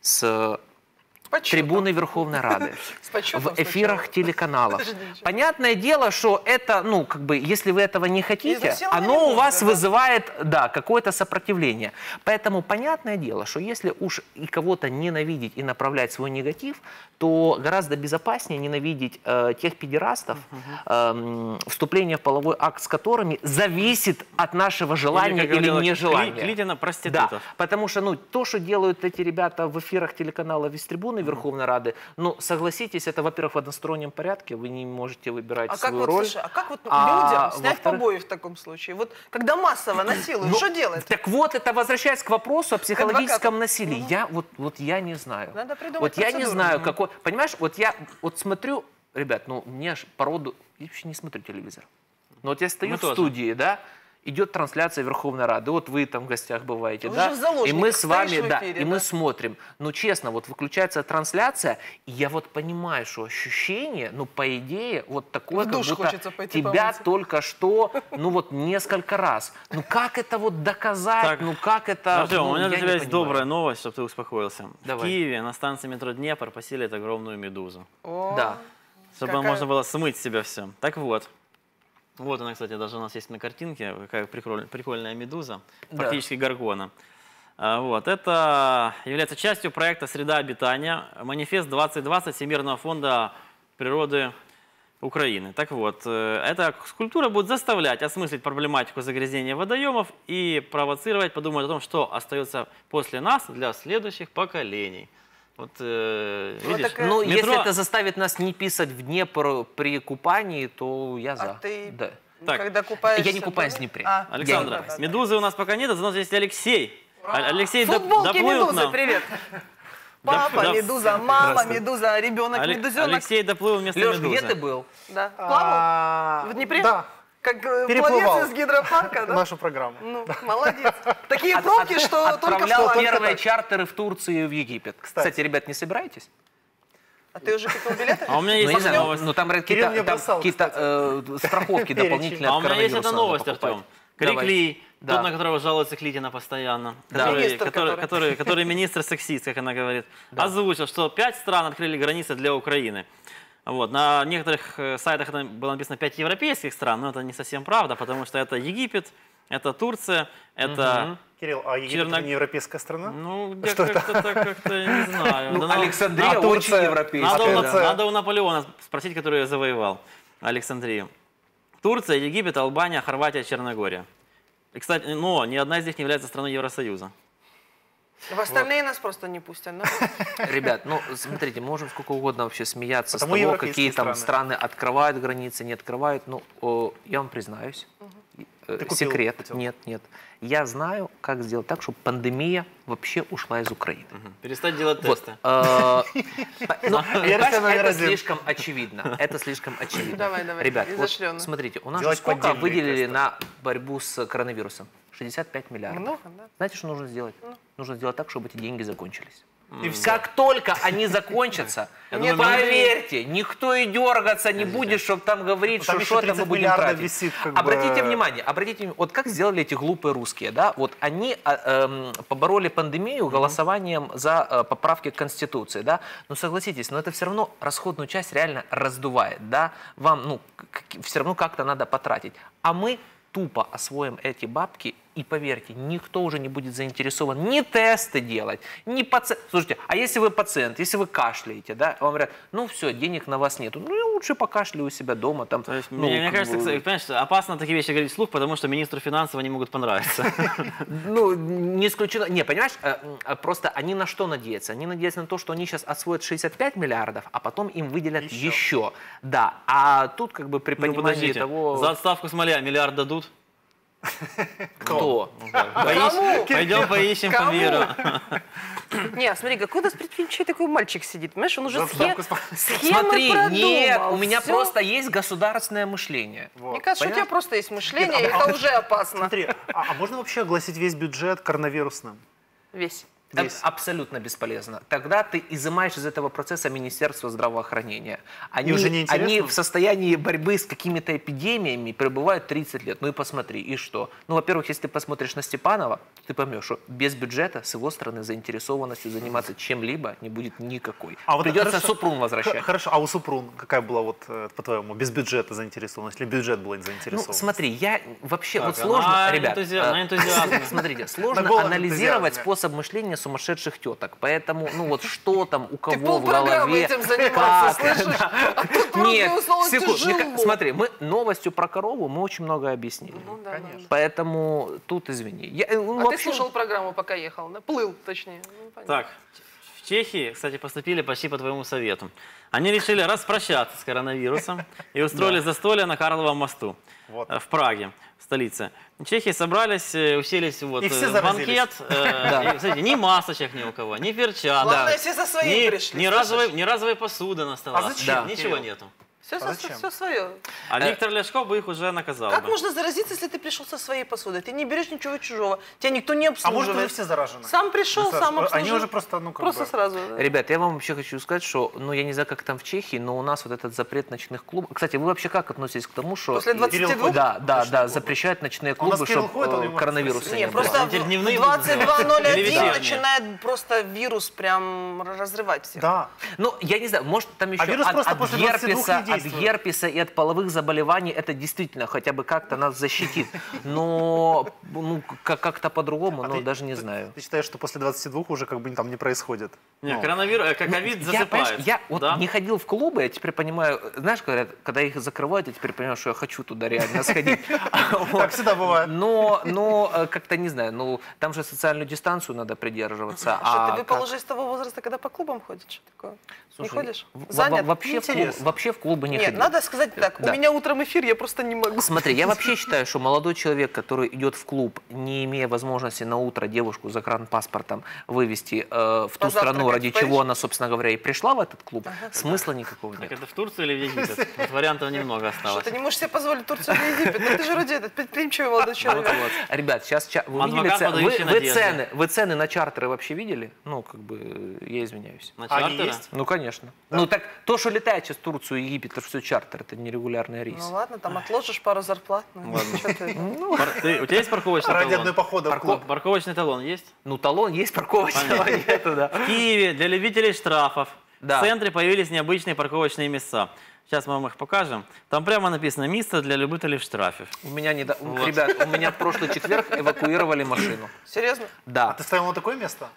с трибуны Верховной Рады, в эфирах телеканалов. Понятное дело, что это, ну, как бы, если вы этого не хотите, оно у вас вызывает, да, какое-то сопротивление. Поэтому понятное дело, что если уж и кого-то ненавидеть и направлять свой негатив, то гораздо безопаснее ненавидеть тех педерастов, вступление в половой акт с которыми зависит от нашего желания или нежелания. Клитина проститутов. Да, потому что, ну, то, что делают эти ребята в эфирах телеканала из трибуны Верховной Рады, ну, согласитесь, это, во-первых, в одностороннем порядке, вы не можете выбирать свою роль. Слушай, а как вот людям снять побои в таком случае? Вот когда массово насилуют, что делать? Так вот, это возвращаясь к вопросу о психологическом насилии. Я я не знаю. Надо придумать Вот я не процедуру. знаю, какой... Понимаешь, вот я вот смотрю, ребят, ну, мне аж породу... Я вообще не смотрю телевизор. Но вот я стою в студии, да, идет трансляция Верховной Рады, вот вы там в гостях бываете, да, и мы с вами, да, и мы смотрим. Ну, честно, вот выключается трансляция, и я вот понимаю, что ощущение, ну, по идее, вот такое, как будто тебя только что, ну, вот несколько раз. Ну, как это вот доказать, Так, ну, как это... Артем, ну, у меня я для не тебя есть понимаю. добрая новость, чтобы ты успокоился. Давай. В Киеве на станции метро Днепр поселят огромную медузу. Да. Чтобы можно было смыть с себя все. Так вот. Вот она, кстати, даже у нас есть на картинке, какая прикольная медуза, практически горгона. Вот. Это является частью проекта «Среда обитания», манифест 2020 Всемирного фонда природы Украины. Так вот, эта скульптура будет заставлять осмыслить проблематику загрязнения водоемов и провоцировать, подумать о том, что остается после нас для следующих поколений. Вот, видишь, Ну, метро... если это заставит нас не писать в Днепр при купании, то я за. А ты, Да. Так. когда купаешься... Я не купаюсь в Днепре. Александра, да. медузы у нас пока нет, зато есть Алексей. Алексей Футболки доплыл к медузы, нам. привет. Папа медуза, мама медуза, ребенок медузенок. Алексей доплыл вместо Леш, медузы. где ты был? Да. Плавал? В Днепре? Да, Как переплывал. пловец из гидропарка, да? нашу программу. Ну, молодец. Такие пробки, что только в Отправлял палатках. первые чартеры в Турцию и в Египет. Кстати, ребят, не собираетесь? А ты уже купил билеты? А у меня Ну, есть я не знаю, новость. ну там Кирилл мне бросал, какие-то страховки дополнительные А от у меня есть коронавируса эта надо новость, покупать. Артем. Давай. Крикли, Да. тот, на которого жалуется Клитина постоянно, Да. Министр, который министр сексист, как она говорит, озвучил, что 5 стран открыли границы для Украины. Вот. На некоторых сайтах это было написано 5 европейских стран, но это не совсем правда, потому что это Египет, это Турция, это... Кирилл, а Египет это не европейская страна? Ну, я как-то так, как-то не знаю. Ну, Да, Александрия а очень Турция? европейская. надо у Наполеона спросить, который завоевал Александрию. Турция, Египет, Албания, Хорватия, Черногория. И, кстати, но ни одна из них не является страной Евросоюза. В остальные нас просто не пустят, да? Ребят, ну, смотрите, можем сколько угодно вообще смеяться Потому с того, европейские какие там страны открывают границы, не открывают. Ну, я вам признаюсь, купил секрет, путевку? нет. Я знаю, как сделать так, чтобы пандемия вообще ушла из Украины. Перестать делать Вот, тесты. ну, Версия номер это один. слишком очевидно. Это слишком очевидно. Давай, Ребят, вот изощренно. смотрите, у нас же Делать сколько поддельные выделили тесты. на борьбу с коронавирусом? 65 миллиардов. Много, да? Знаете, что нужно сделать? Нужно сделать так, чтобы эти деньги закончились. И все. Как только они закончатся, думаю, поверьте, никто и дергаться не будет, чтобы там говорить, Там что еще что-то 30 мы будем миллиардов тратить. висит, как бы. Обратите внимание, вот как сделали эти глупые русские, да? Вот они побороли пандемию голосованием за поправки к Конституции, да? Но согласитесь, но это все равно расходную часть реально раздувает, да? Вам, ну, все равно как-то надо потратить. А мы тупо освоим эти бабки, и поверьте, никто уже не будет заинтересован ни тесты делать, ни пациент. Слушайте, а если вы пациент, если вы кашляете, да, вам говорят, ну все, денег на вас нету, ну я лучше покашляю у себя дома. Там, То есть, ну, мне как кажется, бы, понимаешь, опасно такие вещи говорить вслух, потому что министру финансов они могут понравиться. ну, не исключено. Не, понимаешь, просто они на что надеются? Они надеются на то, что они сейчас освоят 65 миллиардов, а потом им выделят еще. Да, а тут как бы при Ну, понимании подождите, того... за отставку Смоля миллиард дадут? Кто? Пойдем поищем по Кому? миру. Не, смотри, какой у нас предприимчивый такой мальчик сидит, понимаешь, он уже Заставку схемы Смотри, продумал. нет, у меня всё. просто есть государственное мышление. Мне кажется, что у тебя Понимаешь? просто есть мышление, и это уже опасно. Смотри, а можно вообще огласить весь бюджет коронавирусным? Весь. Абсолютно бесполезно. Тогда ты изымаешь из этого процесса Министерство здравоохранения. Они, уже не интересно? они в состоянии борьбы с какими-то эпидемиями пребывают 30 лет. Ну и посмотри, и что? Ну, во-первых, если ты посмотришь на Степанова, ты поймешь, что без бюджета с его стороны заинтересованностью заниматься чем-либо не будет никакой. А вот Придется хорошо, Супрун возвращать. Хорошо, а у Супрун какая была, вот, по-твоему, без бюджета заинтересованность? Или бюджет был Ну, заинтересованность? смотри, я вообще, вот Так, сложно, на ребят, энтузиазме. смотрите, На сложно голом анализировать энтузиазме. способ мышления сумасшедших теток, поэтому, ну вот что там у Ты кого в полпрограммы голове, этим занимался, как, слышишь? да. А тут вроде Нет, условно секунду, тяжело. смотри, мы новостью про корову мы очень много объяснили, Ну, да, Конечно. да. поэтому тут извини. Ну, А ты вообще- слушал программу, пока ехал, да? Плыл, точнее. Ну, понятно. Так, в Чехии, кстати, поступили почти по твоему совету. Они решили распрощаться с коронавирусом и устроили застолье на Карловом мосту Вот. в Праге, в столице. Чехи собрались, уселись вот, И все в заразились. банкет. И, смотрите, ни масочек ни у кого, ни перчаток, Главное, все со своим ни, пришли. ни слышишь? разовой посуды на столах. зачем, Ничего Кирилл? нету. Все, зачем? свое. А Виктор Ляшков бы их уже наказал. Как бы. можно заразиться, если ты пришел со своей посудой? Ты не берешь ничего чужого. Тебя никто не А может, обслуживает. уже все заражены? Сам пришел, Ну, сам обслужил. Они уже просто, ну, как Просто бы... сразу. да. Ребят, я вам вообще хочу сказать, что, ну, я не знаю, как там в Чехии, но у нас вот этот запрет ночных клубов. Кстати, вы вообще как относитесь к тому, что... После 22? Да, запрещают ночные У нас клубы, Кирилл чтобы ходит, он не может коронавируса спросить. не Не, было. просто Эти дневные в будут делать. Или 22:01 вечерние. начинает просто вирус прям разрывать всех. Да. Ну, я не знаю, может там еще вирус просто после 22 не от действует. герпеса и от половых заболеваний это действительно хотя бы как-то нас защитит. Но ну, как-то по-другому, ну, даже не знаю. Ты считаешь, что после 22 уже как бы там не происходит? Не, Ну, коронавирус, ковид Я, понимаешь, засыпает. я вот да? не ходил в клубы, я теперь понимаю, знаешь, говорят, когда их закрывают, я теперь понимаю, что я хочу туда реально сходить. Вот. Так всегда бывает. Но как-то не знаю, ну там же социальную дистанцию надо придерживаться. Что, ты как- выпал уже из того возраста, когда по клубам ходишь? Что такое? Слушай, не ходишь? в- Занят? Вообще, Интересно. вообще в клубы не Нет, ходил. надо сказать так. Да. У меня утром эфир, я просто не могу. Смотри, я вообще считаю, что молодой человек, который идет в клуб, не имея возможности на утро девушку за загранпаспортом вывести в ту Позавтракать страну, ради в Париж? чего она, собственно говоря, и пришла в этот клуб, смысла никакого Так нет. это в Турцию или в Египет? Вот вариантов немного Что, осталось. ты не можешь себе позволить Турцию или Египет? Ну ты же вроде этот предприимчивый молодой человек. Ребят, сейчас вы Адвокат, видели подающий надежды. вы цены на чартеры вообще видели? Ну, как бы, я извиняюсь. На Они чартеры? есть? Ну, конечно. Ну, так то, что летает сейчас в Турцию и Египет, это все чартер, это нерегулярный рейс. Ну ладно, там отложишь пару зарплат. Ну, Ладно. чё ты? У тебя есть парковочный Ради талон? одной похода в клуб. Парковочный талон есть? Ну, талон есть, парковочного нету, да. В Киеве для любителей штрафов Да. в центре появились необычные парковочные места. Сейчас мы вам их покажем. Там прямо написано «Место для любителей штрафов». У меня ребят, у меня в прошлый четверг эвакуировали машину. Серьезно? Да. А ты стоял на такое место?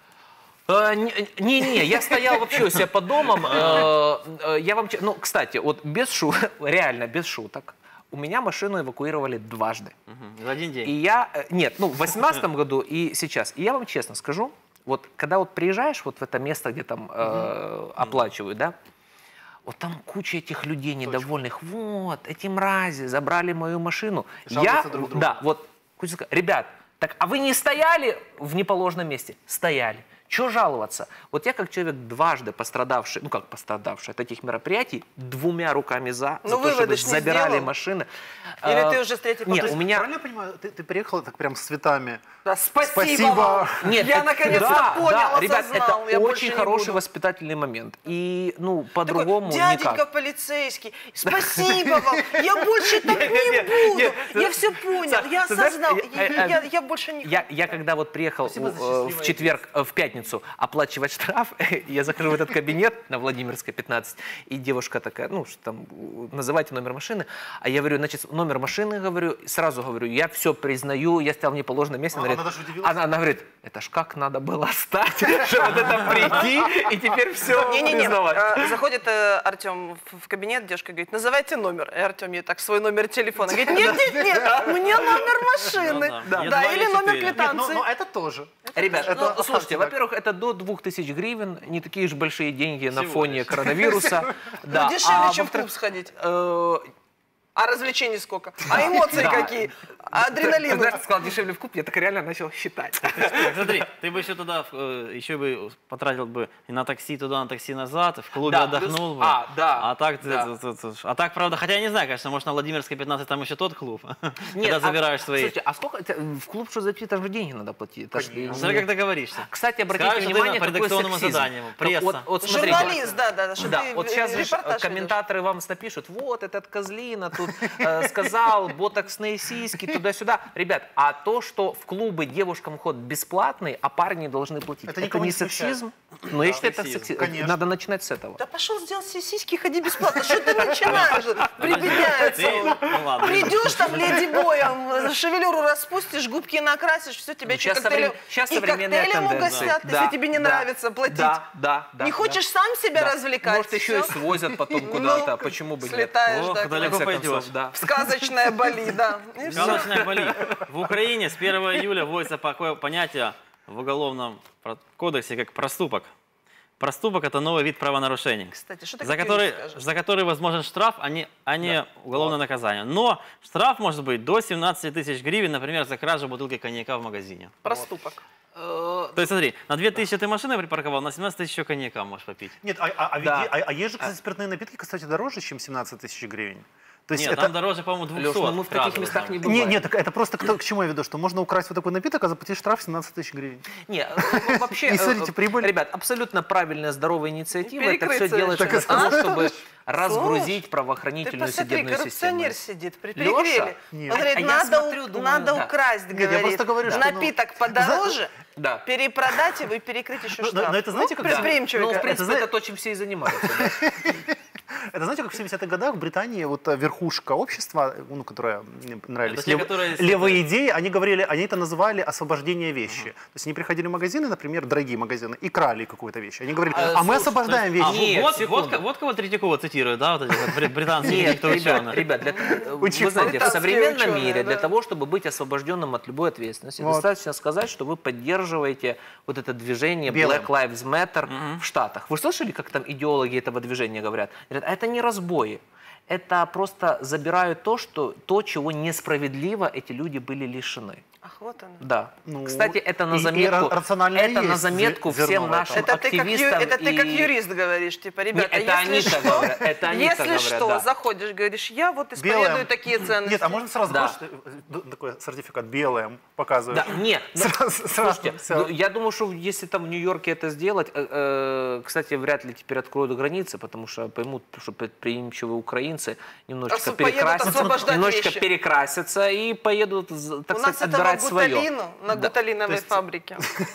Не, я стоял вообще у себя под домом. Я вам, ну, кстати, вот без шуток, реально без шуток, у меня машину эвакуировали дважды. Мгм. За один И день. нет, ну, в 2018 году и сейчас. И я вам честно скажу, вот когда вот приезжаешь вот в это место, где там оплачивают, да, вот там куча этих людей недовольных. Вот, эти мрази забрали мою машину. Жалуются друг другу. Да, вот, куча сказала, ребят, так, а вы не стояли в неположенном месте? Стояли. Чего жаловаться? Вот я как человек дважды пострадавший, ну как пострадавший от этих мероприятий, двумя руками за Ну, то, чтобы выводы ж не забирали сделал. машины. Или ты уже с третьей Нет, попытки? у меня... Правильно я понимаю, ты приехал так прям с цветами? Да, спасибо. Спасибо. вам. Нет, Я это- наконец-то да, понял, да, ребят, осознал. это Я больше очень не хороший буду. воспитательный момент. И, ну, Такой, по-другому дяденька никак. полицейский, спасибо вам, я больше так не буду. Я все понял, я ты знаешь, осознал, я больше не Я когда вот приехал Спасибо за в счастливое четверг, в пятницу оплачивать штраф, я захожу в этот кабинет на Владимирской 15, и девушка такая, ну, что там, называйте номер машины, а я говорю, значит, номер машины, говорю, сразу говорю, я все признаю, я стоял в неположенном месте. Она даже удивилась. Она говорит, это ж как надо было стать, чтобы вот это прийти, и теперь все Не-не-не, признавать. заходит Артем в кабинет, девушка говорит, называйте номер. И Артем ей так свой номер телефона. Говорит, нет, мне номер машины. Ну да. Да, Е2 или или номер 4. Нет, квитанции. но это тоже. Ребят, Это ну, слушайте, так. во-первых, это до 2000 гривен, не такие же большие деньги на Всего фоне лишь. коронавируса. Да. Дешевле, чем в во-вторых, клуб сходить. А развлечений сколько? А эмоции какие? А адреналин? Когда ты сказал дешевле в клуб, я так реально начал считать. Так, смотри, ты бы еще туда, еще бы потратил бы и на такси туда, на такси назад, в клубе Да, отдохнул плюс- бы. да, А так, да. а так, правда, хотя я не знаю, конечно, может на Владимирской 15 там еще тот клуб, когда а- забираешь свои. Слушайте, а сколько в клуб, что зайти, там же деньги надо платить. Это ж Смотри, как договоришься. Кстати, обратите Скажешь, что ты внимание, по какой редакционному сексизм. заданию, Так пресса. Вот смотрите. Журналист, да, что Да, ты вот сейчас же репортаж комментаторы вам напишут, вот этот козлина тут сказал, ботоксные сиськи, туда-сюда. Ребят, а то, что в клубы девушкам ход бесплатный, а парни должны платить, Это это никого не не смущает. сексизм? Ну, я считаю, это сексизм, сексизм. конечно. Надо начинать с этого. Да пошел сделал себе сиськи, ходи бесплатно. Что ты начинаешь? Прибедняется. Ну ладно. Придешь там леди-боем, шевелюру распустишь, губки накрасишь, все, тебя Сейчас еще коктейлем... сейчас и современная коктейлем тенденция. угостят, Да, если тебе не да, нравится платить. Да. Не хочешь сам себя Да. развлекать? Может, еще и всё? свозят потом Ну, куда-то, почему бы нет? Слетаешь, Ох, да, далеко куда-то. пойдешь. Да. В сказочное Бали, да. И всё. Сказочная Бали. В Украине с 1 июля вводится такое понятие в Уголовном кодексе, как проступок. Проступок – это новый вид правонарушений, Кстати, что ты за как который, юрист скажешь? за который возможен штраф, а не уголовное наказание. Но штраф может быть до 17 тысяч гривен, например, за кражу бутылки коньяка в магазине. Проступок. То есть смотри, на 2000 ты машину припарковал, на 17 тысяч еще коньяка можешь попить. Нет, Да. есть же, кстати, спиртные напитки, кстати, дороже, чем 17 тысяч гривен. То есть Нет, это... там дороже, по-моему, 200. Леш, ну мы в таких разово местах там. не бываем. Нет, так это просто к чему я веду, что можно украсть вот такой напиток, а заплатить штраф 17 тысяч гривен. Не, вообще, И смотрите, прибыль. ребят, абсолютно правильная, здоровая инициатива. Это Перекрыть все совершенно. делается Так для это- того, чтобы Ты разгрузить посмотри, правоохранительную судебную коррупционер систему. сидит, прикрыли. Нет. Он говорит, А я надо, смотрю, думаю, надо да. украсть, Нет, я говорит, просто говорю, что, ну, напиток подороже, Да. перепродать его и перекрыть еще Но штраф. это знаете, как... предприимчивый. Ну, в как. принципе, Это это то, чем все и занимаются. да. Это знаете, как в 70-х годах в Британии вот верхушка общества, ну, которая мне нравились, Это те, которые левые идеи, они говорили, они это называли освобождение вещи. То есть они приходили в магазины, например, дорогие магазины, и крали какую-то вещь. Они говорили, а мы освобождаем вещи. Нет, вот, секунду. вот кого Третьякова цитирует, да, вот эти вот британские Нет, кто ученые. ребят, вы знаете, в Британские современном ученые, мире для да. того, чтобы быть освобожденным от любой ответственности, Вот. достаточно сказать, что вы поддерживаете вот это движение Белым. Black Lives Matter в Штатах. Вы слышали, как там идеологи этого движения говорят? Говорят, а это не разбои. Это просто забирают то, чего несправедливо эти люди были лишены. Ах, вот оно. Да. Ну, Кстати, это на и заметку, рационально это на есть заметку зерно всем в этом. нашим Это ты, активистам. как и- юрист говоришь, типа, ребята, это они если так что, говорят, это они так если говорят, что, да. заходишь, говоришь, я вот исповедую Белое. такие ценности. Нет, а можно сразу Да. такой сертификат белым показываешь? Да, нет, ну, Сразу слушайте, всё. ну, я думаю, что если там в Нью-Йорке это сделать, кстати, вряд ли теперь откроют границы, потому что поймут, что предприимчивые украинцы немножечко Поедут освобождать вещи. перекрасятся и поедут, так У нас сказать, этого отбирать свое. гуталину на гуталиновой фабрике.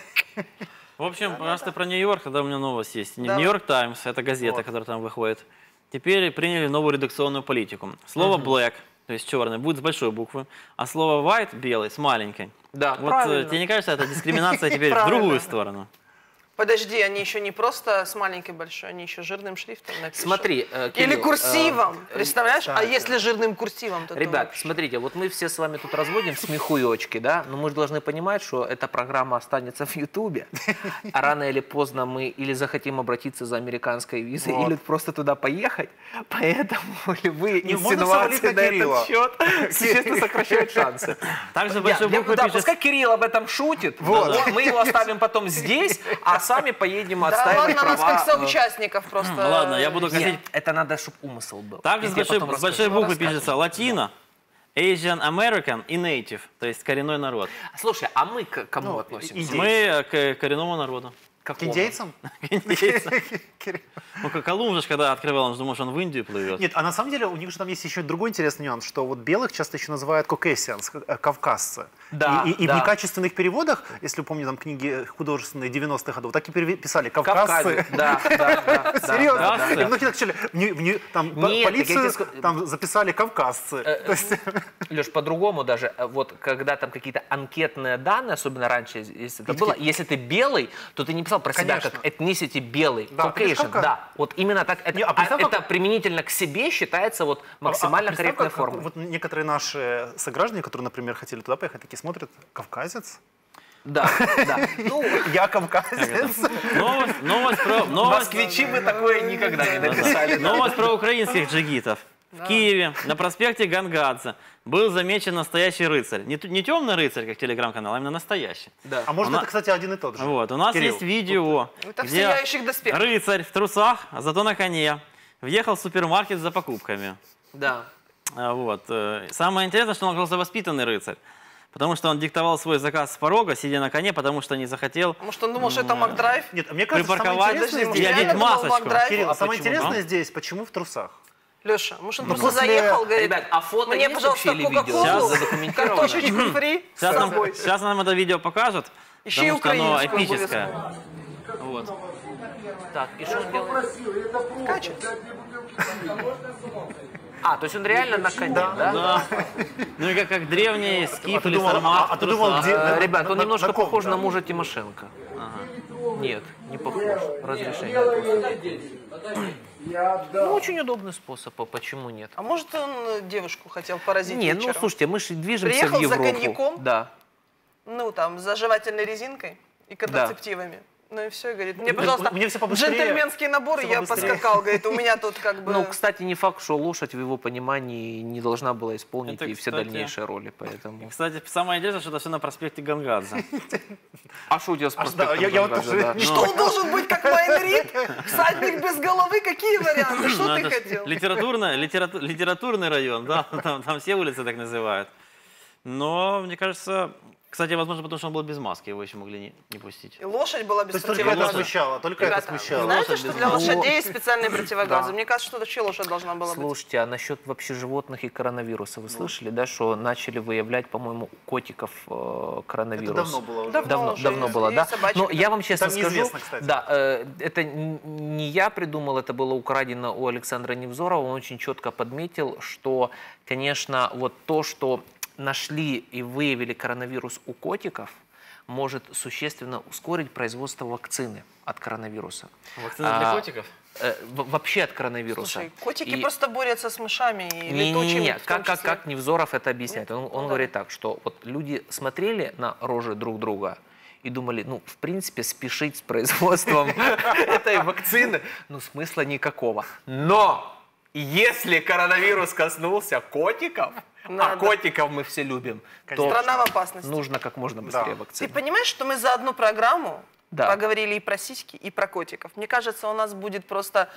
В общем, раз ты про Нью-Йорк, тогда у меня новость есть. Давай. Нью-Йорк Таймс, это газета, которая там выходит. Теперь приняли новую редакционную политику. Слово black, то есть черный, будет с большой буквы, а слово white, белый, с маленькой. Да, Вот правильно. тебе не кажется, это дискриминация теперь в Правильно. другую сторону? Подожди, они еще не просто с маленькой большой, они еще жирным шрифтом напишут. Смотри, Или Кирилл, курсивом, представляешь? А если жирным курсивом, то ты Ребят, вообще- смотрите, вот мы все с вами тут разводим смехуёчки, да, но мы же должны понимать, что эта программа останется в Ютубе, а рано или поздно мы или захотим обратиться за американской визой, Вот. или просто туда поехать, поэтому любые Не, можно свалить инсинуации на на Кирилла. этот счет существенно сокращают шансы. Также большой буквы Да, пишет... пускай Кирилл об этом шутит, мы его оставим потом здесь, а сами поедем Да отстаивать ладно, нас как права. соучастников просто... Ладно, я буду косить. Нет, это надо, чтобы умысел был. Также Я с тебе большой, потом с большой расскажу. буквы пишется латино, Asian American и Native, то есть коренной народ. Слушай, а мы к кому относимся? индейцы. Мы к коренному народу. К Какому? индейцам? Индейцам. Кирилл. Ну, как Колумб же, когда открывал, он же думал, что он в Индию плывет. Нет, а на самом деле у них же там есть еще другой интересный нюанс, что вот белых часто еще называют caucasians, кавказцы. Да, И в да. некачественных переводах, если вы помните там книги художественные 90-х годов, так и писали Кавказе. кавказцы. Да. Серьезно? да. И многие так читали, там Нет, так я полицию тебе там записали кавказцы. То есть, Леш, по-другому даже, вот когда там какие-то анкетные данные, особенно раньше, если это было, если ты белый, то ты не писал про себя Конечно. как ethnicity белый, Да, ты пишешь Caucasian, Кавказ. да, вот именно так, это, Не, а представь, это как- применительно к себе считается вот максимально представь, корректной как формой. Вот некоторые наши сограждане, которые, например, хотели туда поехать, такие смотрят, кавказец? Да, да. Ну, Я кавказец. Новость про... Новость, москвичи бы такое никогда не написали. новость про украинских джигитов. в Киеве на проспекте Гангадзе был замечен настоящий рыцарь. Не темный рыцарь, как телеграм-канал, а именно настоящий. Да. А может, это, кстати, один и тот же? Вот, у нас Кирилл, есть видео, Это в где сияющих доспехах. рыцарь в трусах, а зато на коне, въехал в супермаркет за покупками. Да. Вот. Самое интересное, что он оказался воспитанный рыцарь. Потому что он диктовал свой заказ с порога, сидя на коне, потому что не захотел Может, он думал, что это Макдрайв? Нет, мне кажется, самое припарковать интересное Подожди, и здесь... может, одеть реально думал масочку. Макдрайв? Кирилл, а самое почему, интересное да? здесь, почему в трусах? Леша, может, он Ну, просто после- заехал, говорит, Ребят, а фото мне, есть пожалуйста, вообще или видео? кока-колу, Сейчас задокументировано. картошечку фри с собой. Сейчас нам это видео покажут, Еще и потому что оно украинскую эпическое. обовязково. Вот. Так, и что он делает? Качает. А, то есть он реально на коне, да? Да. Ну и как древний скиф или сармат. а ты думал, где... Ребят, он немножко ком, похож да? на мужа Тимошенко. Нет, не похож. Разрешение. Ну, очень удобный способ, а почему нет? А может, он девушку хотел поразить Не, ну вечером? слушайте, мы же движемся Приехал в за Европу. коньяком? Да. Ну, там, с заживательной резинкой и контрацептивами. Ну и все, говорит, мне, пожалуйста, мне все побыстрее, джентльменский набор, все я побыстрее. поскакал, говорит, у меня тут как бы... Ну, кстати, не факт, что лошадь в его понимании не должна была исполнить Это, и все кстати, дальнейшие роли, поэтому... Кстати, самое интересное, что это все на проспекте Гангадзе. А что у тебя с да, проспектом я вот Гангадзе, тоже да? не Что он должен быть, как Майн Рид? Всадник без головы? Какие варианты? Что Ну, ты это ж хотел? литературный район, да, там все улицы так называют. Но, мне кажется, кстати, возможно, потому что он был без маски, его еще могли не пустить. И лошадь была То без есть только это противогаза. смущало, только это Ребята, смущало. знаете, Лошадь что без для маски. лошадей есть специальные противогазы? Да. Мне кажется, что вообще лошадь должна была быть. Слушайте, а насчет вообще животных и коронавируса, вы слышали, да, что начали выявлять, по-моему, у котиков коронавирус? Это давно было уже. Давно Давно уже было, есть, да? и собачек, Но да. я вам честно Там скажу, неизвестно, кстати. да, это не я придумал, это было украдено у Александра Невзорова, он очень четко подметил, что, конечно, вот то, что нашли и выявили коронавирус у котиков, может существенно ускорить производство вакцины от коронавируса. Вакцина для котиков? Вообще от коронавируса. Слушай, котики И- просто борются с мышами и летучими Не-не-не, в том числе. как Невзоров это объясняет? Он да. говорит так, что вот люди смотрели на рожи друг друга и думали, ну, в принципе, спешить с производством этой вакцины, ну, смысла никакого. Но если коронавирус коснулся котиков, а Надо. котиков мы все любим, то Страна в опасности. нужно как можно быстрее Да. Ты вакцину. понимаешь, что мы за одну программу Да. поговорили и про сиськи, и про котиков? Мне кажется, у нас будет просто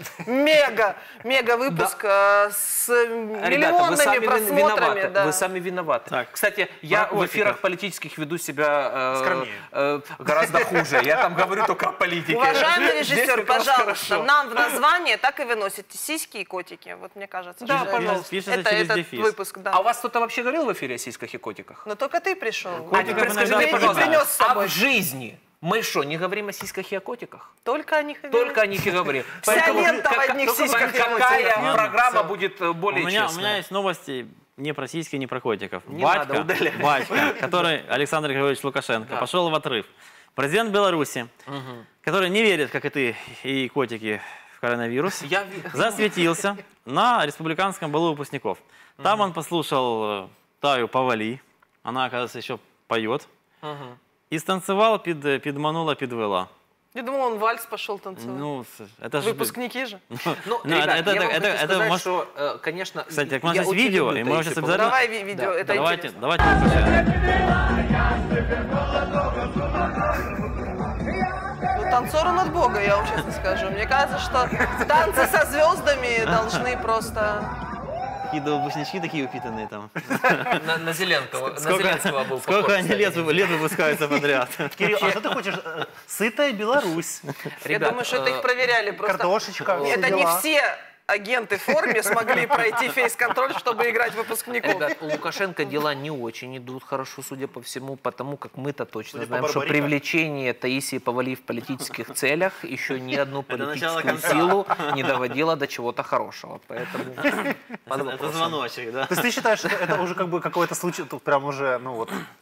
мега выпуск с Ребята, миллионными вы сами просмотрами. виноваты. Да. Вы сами виноваты. Так, Кстати, я про в котиков. эфирах политических веду себя Скромнее. гораздо хуже. Я там говорю только о политике. Уважаемый Здесь режиссер, как раз пожалуйста, хорошо. нам в название так и выносите сиськи и котики. Вот мне кажется, Да, что пожалуйста. Пишется это через этот дефис. выпуск, да. А у вас кто-то вообще говорил в эфире о сиськах и котиках? Но только ты пришел. А теперь скажи мне, и пожалуйста, принес с а собой. в жизни мы что, не говорим о сиськах и о котиках? Только о них и Только говорим. о них и говорим. Вся лента в одних сиськах и какая котиках. программа будет У более меня честная? есть новости не про сиськи, не про котиков. Не надо, удаляй. Батька, который Александр Григорьевич Лукашенко, Да. пошел в отрыв. Президент Беларуси, который не верит, как и ты, и котики, в коронавирус, Я засветился на республиканском балу выпускников. Там он послушал Таю Павали, она, оказывается, еще поет, и станцевал підманула, підвела. Я думала, он вальс пошел танцевать. Ну, это же... Выпускники же. Ну, Ну, ребят, это- я вам это- хочу это сказать, может- что, конечно, Кстати, так у нас я есть очень видео, люблю и мы его Таисию сейчас Повалий. обязательно- Давай видео, это Давайте, интересно. давайте послушаем. Ну, танцор он от Бога, я вам честно скажу. Мне кажется, что танцы со звездами должны просто... Какие выпускнички такие упитанные там. На Зеленского, на Зеленского был Сколько похож, они лет кстати. выпускаются подряд. Кирилл, а что ты хочешь? Сытая Беларусь. Я Ребят, думаю, что это их проверяли. Просто Картошечка, все это не дела. все агенты в форме смогли пройти фейс-контроль, чтобы играть выпускников. Ребят, у Лукашенко дела не очень идут хорошо, судя по всему, потому как мы-то точно Судя по знаем, что Барбарике. привлечение Таисии Повалий в политических целях еще ни одну начало политическую конца. силу не доводило до чего-то хорошего. Поэтому под Это вопросом. звоночек, да. То есть ты считаешь, что это уже как бы какой-то случай, тут прям уже, ну вот,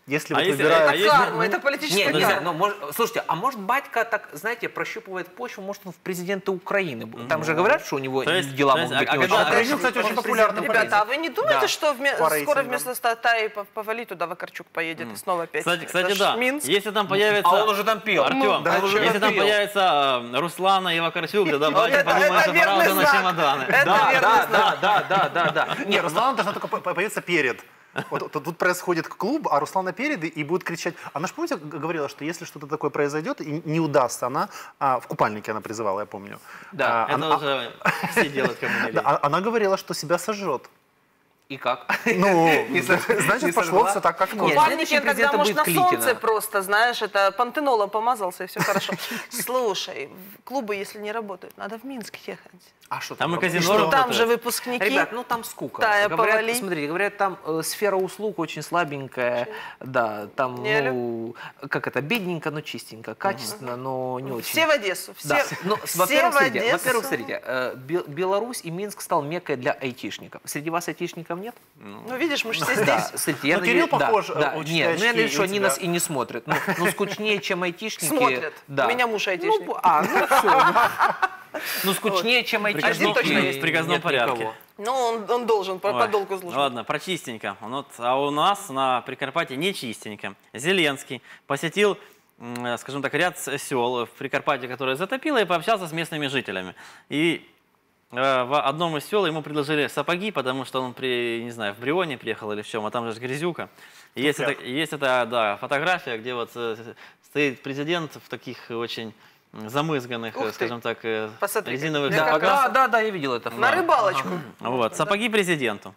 Если А вот если- выбирают... а если- Карма, это политическая Не, не карма. знаю, но слушайте, а может батька так, знаете, прощупывает почву, может он в президенты Украины. Там же говорят, что у него То есть- дела то есть, могут быть а не очень когда- хорошие. Украина, кстати, очень популярна в Ребята, а вы не думаете, Да. что По скоро рейтингам. вместо Статаи Павали туда Вакарчук поедет и снова опять? Кстати, Это ж да. Минск. Если там появится... А он уже там пел. Артем, да, уже если там пел. появится Руслана и Вакарчук, тогда батя Это подумает, что пора верный уже на знак. чемоданы. Это Да, верный да, знак. да. Нет, Руслана должна только появиться перед. Вот тут происходит клуб, а Руслана перед и будет кричать. Она же, помните, говорила, что если что-то такое произойдет и не удастся, она в купальнике она призывала, я помню. Да, Это уже все делают, кому не лень. Она говорила, что себя сожжет. И как? Ну, Не значит, пошло сожгла? все так, как Нет, нужно. Купальники следующий тогда, президент может, на будет Клитина. солнце просто, знаешь, это пантенолом помазался, и все хорошо. Слушай, клубы, если не работают, надо в Минск ехать. А что Там и работает? казино Что, там же работает. выпускники. Ребят, ну там скука. Тая Павали. Говорят, смотрите, говорят, там сфера услуг очень слабенькая. Да, там, Не ну, как это, бедненько, но чистенько. Качественно, но не очень. Все в Одессу. Все, Да. Ну, все во-первых, в смотрите, Одессу. во-первых, смотрите, Беларусь и Минск стал меккой для айтишников. Среди вас айтишников нет? Ну, видишь, мы же все Да, здесь. смотрите, я Но Кирилл надеюсь- похож, да, учитывая нет, ну я очки, надеюсь, что у они тебя. нас и не смотрят. Ну, скучнее, чем айтишники. Смотрят. Да. У меня муж айтишник. Ну все. Ну, скучнее, чем Один айтишники. точно есть. В приказном нет порядке. никого. Ну, он должен по Ой, долгу службы. Ладно, про чистенько. Вот, а у нас на Прикарпатье не чистенько. Зеленский посетил, скажем так, ряд сел в Прикарпатье, которые затопило, и пообщался с местными жителями. И в одном из сел ему предложили сапоги, потому что он не знаю, в Брионе приехал или в чем, а там же грязюка. И есть эта, да, фотография, где вот стоит президент в таких очень замызганных, Ух ты. скажем так, Посмотри, резиновых мне как сапогах. Да, я видел это. На рыбалочку. Вот, сапоги президенту.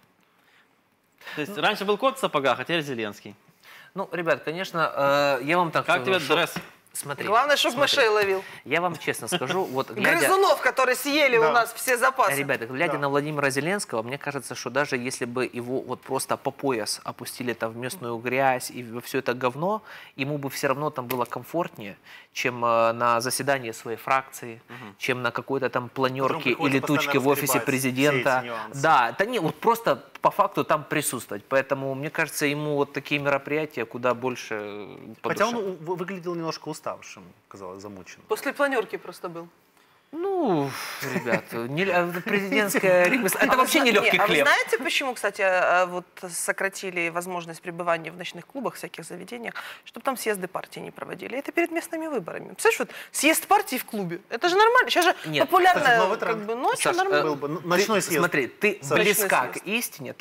То есть раньше был кот в сапогах, а теперь Зеленский. Ну, ребят, конечно, я вам так Как скажу, тебе что- дресс? Смотри, Главное, чтобы мышей ловил. я вам честно скажу, вот глядя... Грызунов, которые съели у нас все запасы. Ребята, глядя на Владимира Зеленского, мне кажется, что даже если бы его вот просто по пояс опустили там в местную грязь и во все это говно, ему бы все равно там было комфортнее, чем на заседании своей фракции, чем на какой-то там планерке приходится или тучке постоянно в офисе разгребать президента. все эти нюансы. Да, это не, вот просто по факту там присутствовать. Поэтому, мне кажется, ему вот такие мероприятия куда больше по Хотя душе. он выглядел немножко уставшим, казалось, замученным. После планерки просто был. Ну, ребят, президентская ремесло, это вообще не легкий А вы хлеб. знаете, почему, кстати, вот сократили возможность пребывания в ночных клубах, всяких заведениях, чтобы там съезды партии не проводили? Это перед местными выборами. Представляешь, вот съезд партии в клубе. Это же нормально. Сейчас же Нет, популярная кстати, новый как тренд. бы ночью Саш, нормально. Был бы ночной съезд. Смотри, ты Саш. близка Ночной к истине,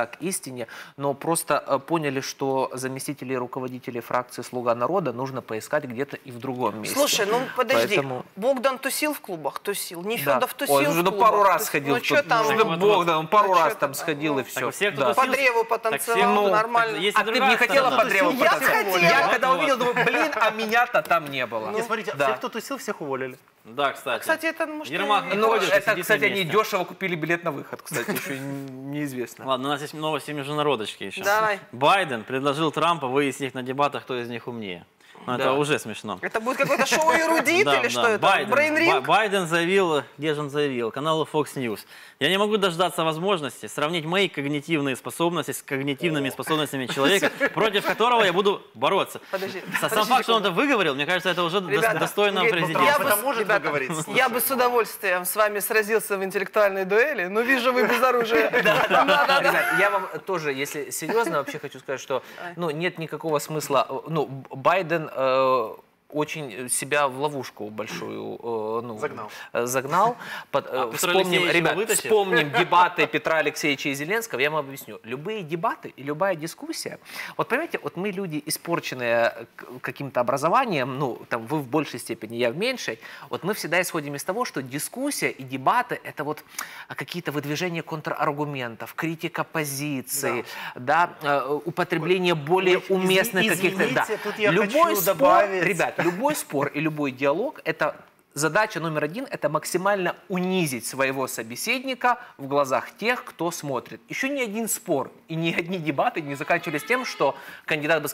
но просто поняли, что заместителей руководителей фракции «Слуга народа» нужно поискать где-то и в другом месте. Слушай, ну подожди, Поэтому- Богдан тусил в клубах, тусил. Да. Нефедов тусил Ой, в ну клубах. пару раз тусил. сходил. Ну что там? Что Богдан, он пару Ну, раз чё там ты сходил и там? все. все, кто Да. тусил, По древу потанцевал, ну, нормально. есть А ты бы не другая хотела сторона. по древу Я потанцевать? хотела. Я когда увидел, думаю, блин, а меня-то там не было. Не, смотрите, Да. всех, кто тусил, всех уволили. Да, кстати. Кстати, это может... Ермак и- не Ну, ходит, это, сидит кстати, на они месте. дешево купили билет на выход, кстати, еще неизвестно. Ладно, у нас есть новости международочки еще. Давай. Байден предложил Трампу выяснить на дебатах, кто из них умнее. Ну, Да. это уже смешно. Это будет какое-то шоу эрудит Да, или да. что это? Байден, Брейн-ринг? Байден заявил, где же он заявил? Каналу Fox News. Я не могу дождаться возможности сравнить мои когнитивные способности с когнитивными способностями человека, против которого я буду бороться. Подожди, Сам подожди факт, что он секунду. это выговорил, мне кажется, это уже Ребята, достойно говорит, президента. я Трамп бы это может ребята, выговорить? Я бы с удовольствием с вами сразился в интеллектуальной дуэли, но вижу, вы без оружия. Да-да-да. Ребят, я вам тоже, если серьезно, вообще хочу сказать, что ну, нет никакого смысла. Ну, Байден очень себя в ловушку большую загнал. Петр Вспомним, Алексеевич ребят, его вытащит? вспомним дебаты Петра Алексеевича и Зеленского. Я вам объясню. Любые дебаты и любая дискуссия. Вот понимаете, вот мы люди, испорченные каким-то образованием, ну, там вы в большей степени, я в меньшей, вот мы всегда исходим из того, что дискуссия и дебаты — это вот какие-то выдвижения контраргументов, критика позиции, да, употребление более Ой, уместных каких-то... Да. извините, тут я Любой хочу спор, добавить. ребят, любой спор и любой диалог — это задача номер один — это максимально унизить своего собеседника в глазах тех, кто смотрит. Еще ни один спор и ни одни дебаты не заканчивались тем, что кандидат бы сказал: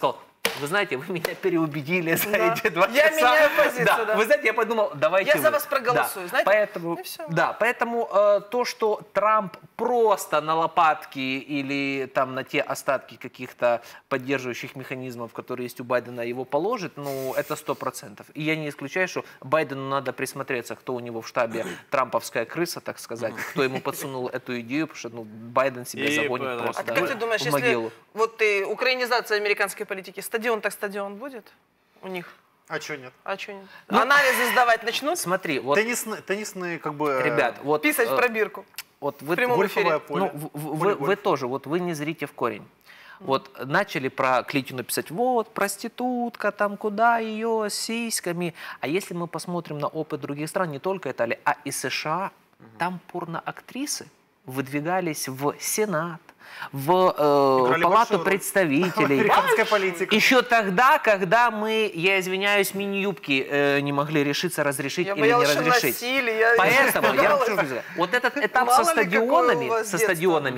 Вы знаете, вы меня переубедили за Да. эти 2 Я часа. меняю позицию, да. Вы знаете, я подумал, давайте Я за вы. вас проголосую, Да. знаете? Поэтому, И всё. да, поэтому то, что Трамп просто на лопатки или там на те остатки каких-то поддерживающих механизмов, которые есть у Байдена, его положит, ну, это 100%. И я не исключаю, что Байдену надо присмотреться, кто у него в штабе трамповская крыса, так сказать, кто ему подсунул эту идею, потому что Байден себе И загонит понятно. просто А как ты думаешь, в если могилу. вот и украинизация американской политики, стадион так стадион будет у них? А что нет? А что нет? Анализы сдавать начнут? Смотри, вот, Теннисные, как бы... ребят, вот... Писать в пробирку. Вот вы, прямом гольфовое эфире. поле. ну, Поле вы гольфа. тоже, вот вы не зрите в корень. Вот начали про Клитину писать, вот, проститутка, там, куда ее, с сиськами. А если мы посмотрим на опыт других стран, не только Италии, а и США, там порноактрисы выдвигались в Сенат, в Играли Палату большую роль. представителей. Американская политика. Еще тогда, когда мы, я извиняюсь, мини-юбки не могли решиться разрешить Я или не боялась, что разрешить. насилие. Я Поэтому я испугалась. вам хочу сказать, вот этот этап Мало со ли, какое у стадионами, вас детство.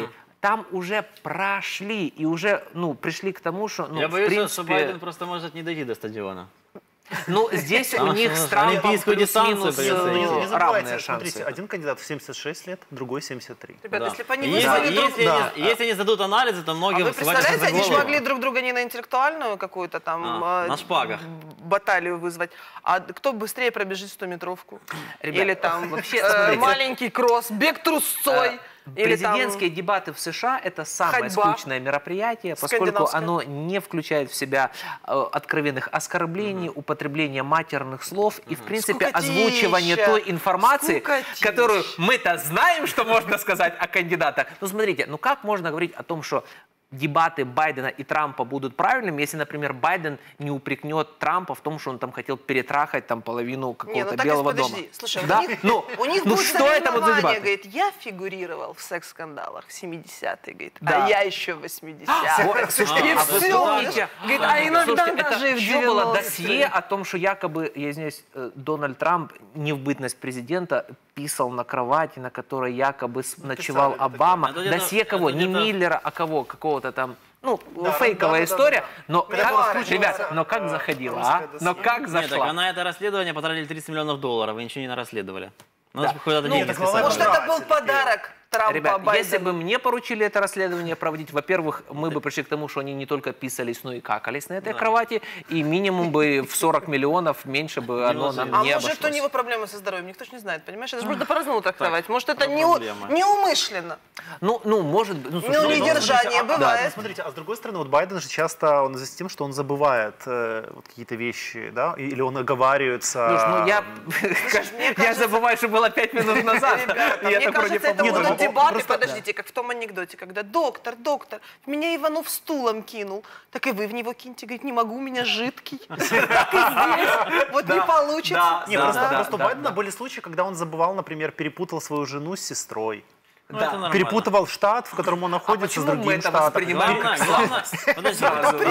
там уже прошли и уже, ну, пришли к тому, что, ну, Я в боюсь, принципе, что Байден просто может не дойти до стадиона. ну, здесь у Потому них что с Трампом олимпийскую дистанцию плюс-минус придется идти. Не равные забывайте, шансы. смотрите, один кандидат в 76 лет, другой 73. Ребята, Да. если бы они Если, вызвали друг если, друга... они, если они сдадут анализы, то А многим вы схватятся представляете, за они же голову. могли друг друга не на интеллектуальную какую-то там На шпагах. баталию вызвать, а кто быстрее пробежит 100-метровку. Ребят, Или там вообще, смотрите. маленький кросс, бег трусцой. Или там Президентские дебаты в США – это самое ходьба. скучное мероприятие, поскольку Скандинавское. оно не включает в себя откровенных оскорблений, употребления матерных слов и, в принципе, Скукотища. озвучивание той информации, Скукотища. которую мы-то знаем, что можно сказать о кандидатах. Ну, смотрите, ну как можно говорить о том, что дебаты Байдена и Трампа будут правильными, если, например, Байден не упрекнет Трампа в том, что он там хотел перетрахать там половину Не, какого-то ну так Белого дома. подожди. Слушай, Да? у них, Ну, у них ну будет что это вот за соревнование, дебаты? говорит, я фигурировал в секс-скандалах в 70-е, говорит, Да. а я еще в 80-е. Вот, слушайте, И а вы всё, помните, говорит, а иногда слушайте, даже и это в что было 90-е. досье о том, что якобы, я извиняюсь, Дональд Трамп не в бытность президента писал на кровати, на которой якобы ночевал это Обама. такое. Это Досье где-то- кого? это Не где-то- Миллера, а кого? Какого-то там, ну, Да, фейковая да, история. да. Но, Мемуары, как, ребят, мемуары. но как заходила, русское а? досье. Но как Нет, так зашла? а на это расследование потратили 30 миллионов долларов, и ничего не расследовали. Надо Да. же куда-то Ну, деньги так главное, списать. Может, Да, это был теперь. подарок Трампа Ребят, если Байдену? бы мне поручили это расследование проводить, во-первых, мы бы пришли к тому, что они не только писались, но и какались на этой кровати, и минимум бы в 40 миллионов меньше бы оно нам А не может, у обошлось. него проблемы со здоровьем, никто ж не знает, понимаешь? Это же можно по-разному трактовать. Может, это проблемы. неумышленно. Ну, может быть. Ну, Ну, недержание смотрите, бывает. смотрите, а с другой стороны, вот Байден же часто, он известен тем, что он забывает вот какие-то вещи, да, или он оговаривается. Слушай, ну я, мне я кажется- забываю, что было 5 минут назад. Ребята, и мне это вроде кажется, это по-моему. будут ну, дебаты, просто- подождите, как в том анекдоте, когда доктор, меня Иванов стулом кинул, так и вы в него киньте, говорит, не могу, у меня жидкий. Так и здесь, вот не получится. Не, Да, просто, да, просто у да, Байдена да. были случаи, когда он забывал, например, перепутал свою жену с сестрой. Ну, Да. это нормально. Перепутывал штат, в котором он находится, с почему мы другим это штатом. воспринимаем Главное, подожди,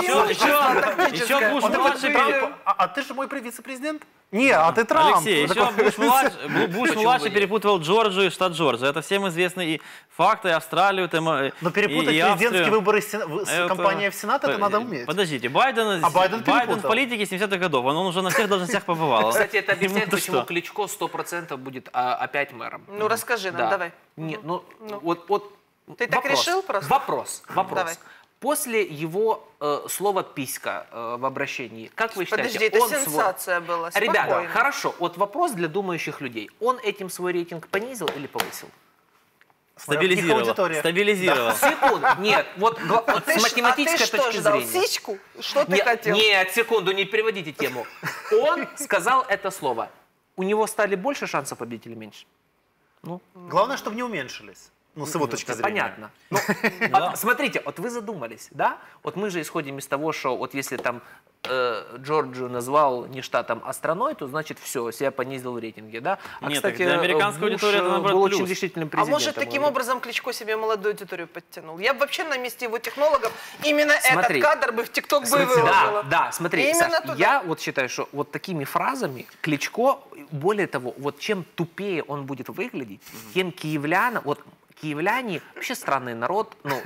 еще Буш младший А ты же мой вице-президент? Не, а ты Трамп. Алексей, еще Буш младший перепутывал Джорджию и штат Джорджия. Это всем известные факты, Австралию, Но перепутать и президентские Австрию. выборы с компанией в Сенат, это надо уметь. Подождите, Байден в перепутал. политике 70-х годов, он уже на всех должностях побывал. Кстати, это объясняет, Ему-то почему что? Кличко 100% будет опять мэром. Ну, расскажи нам, Да. давай. Нет, ну, вот Ты так вопрос. решил просто? Вопрос. Давай. После его слова «писька» в обращении, как вы считаете, Подожди, это он сенсация была. Ребята, Спокойно. хорошо, вот вопрос для думающих людей. Он этим свой рейтинг понизил или повысил? Стабилизировал. аудитория. Стабилизировал. Секунду, нет, вот с математической а ты что точки ждал? зрения. Сичку? Что ты Нет, хотел? нет, секунду, не переводите тему. Он сказал это слово. У него стали больше шансов победить или меньше? Главное, чтобы не уменьшились. Ну, с его точки зрения. Понятно. Ну, смотрите, вот вы задумались, да? Вот мы же исходим из того, что вот если там Джорджию назвал не штатом, а страной, то значит все, себя понизил в рейтинге, да? А, Нет, кстати, так для американской Буш, аудитории это, наоборот, был плюс. очень решительным А президентом. может, таким образом Кличко себе молодую аудиторию подтянул? Я бы вообще на месте его технологов именно Смотри. этот кадр бы в ТикТок бы Смотрите, выложила. Да, смотри, Именно Саш, туда. я вот считаю, что вот такими фразами Кличко, более того, вот чем тупее он будет выглядеть, тем киевлянам, вот киевляне вообще странный народ. Ну,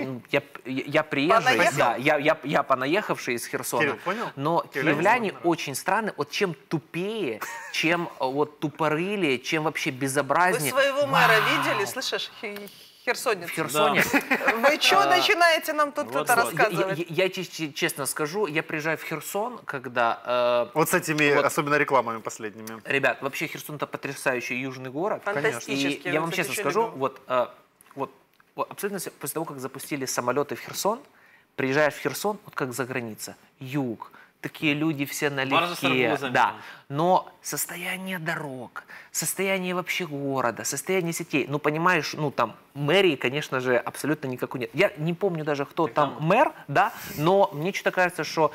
я приезжий, Понаехал? да, я понаехавший из Херсона. Кирилл, понял? Но Киевляне киевляне странный народ. очень странные. Вот чем тупее, чем вот тупорылее, чем вообще Вы безобразнее. своего мэра видели, слышишь, херсонец? В Херсоне. Вы что начинаете нам тут вот, это вот. рассказывать? Я честно скажу, я приезжаю в Херсон, когда... Вот с этими, Вот. особенно рекламами последними. Ребят, вообще Херсон это потрясающий южный город. Фантастический. И я вы, вам кстати, честно очень скажу, люблю. вот абсолютно после того, как запустили самолеты в Херсон, приезжаешь в Херсон, вот как за граница, юг, такие люди все Баржа с налегке, арбузами. да. Но состояние дорог, состояние вообще города, состояние сетей, ну понимаешь, ну там мэрии, конечно же, абсолютно никакой нет. Я не помню даже, кто там мэр, да, но мне что-то кажется, что,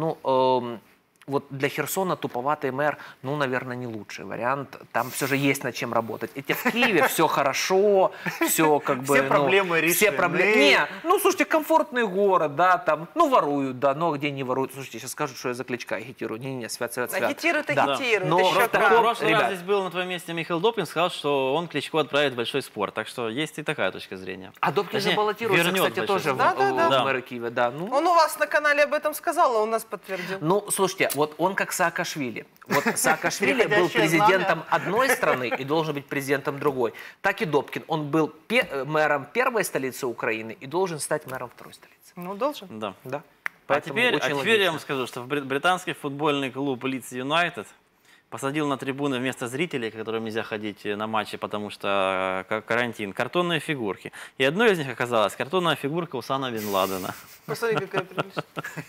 ну, вот для Херсона туповатый мэр, ну, наверное, не лучший вариант. Там все же есть над чем работать. И в Киеве все хорошо, все как бы... Все ну, проблемы Все решены. проблемы... Не, ну, слушайте, комфортный город, да, там, ну, воруют, да, но где не воруют. Слушайте, сейчас скажут, что я за Кличка агитирую. Не-не, свят. Агитируют, Да. агитируют. Но еще просто как. В прошлый раз ребят. здесь был на твоем месте Михаил Добкин, сказал, что он Кличко отправит в большой спорт. Так что есть и такая точка зрения. А Добкин же Точнее, баллотируется, вернет кстати, большой тоже спорт. Да. в мэра Киева, да. Ну, Он у вас на канале об этом сказал, а у нас подтвердил. ну, слушайте, вот он как Саакашвили. Вот Саакашвили был Переходящее президентом одной страны и должен быть президентом другой. Так и Добкин. Он был мэром первой столицы Украины и должен стать мэром второй столицы. Ну, должен. Да. Да. А Поэтому теперь очень я логично. вам скажу, что британский футбольный клуб Leeds United посадил на трибуны вместо зрителей, которым нельзя ходить на матчи, потому что карантин, картонные фигурки. И одной из них оказалась картонная фигурка Усама бен Ладена. Посмотри, какая прелесть.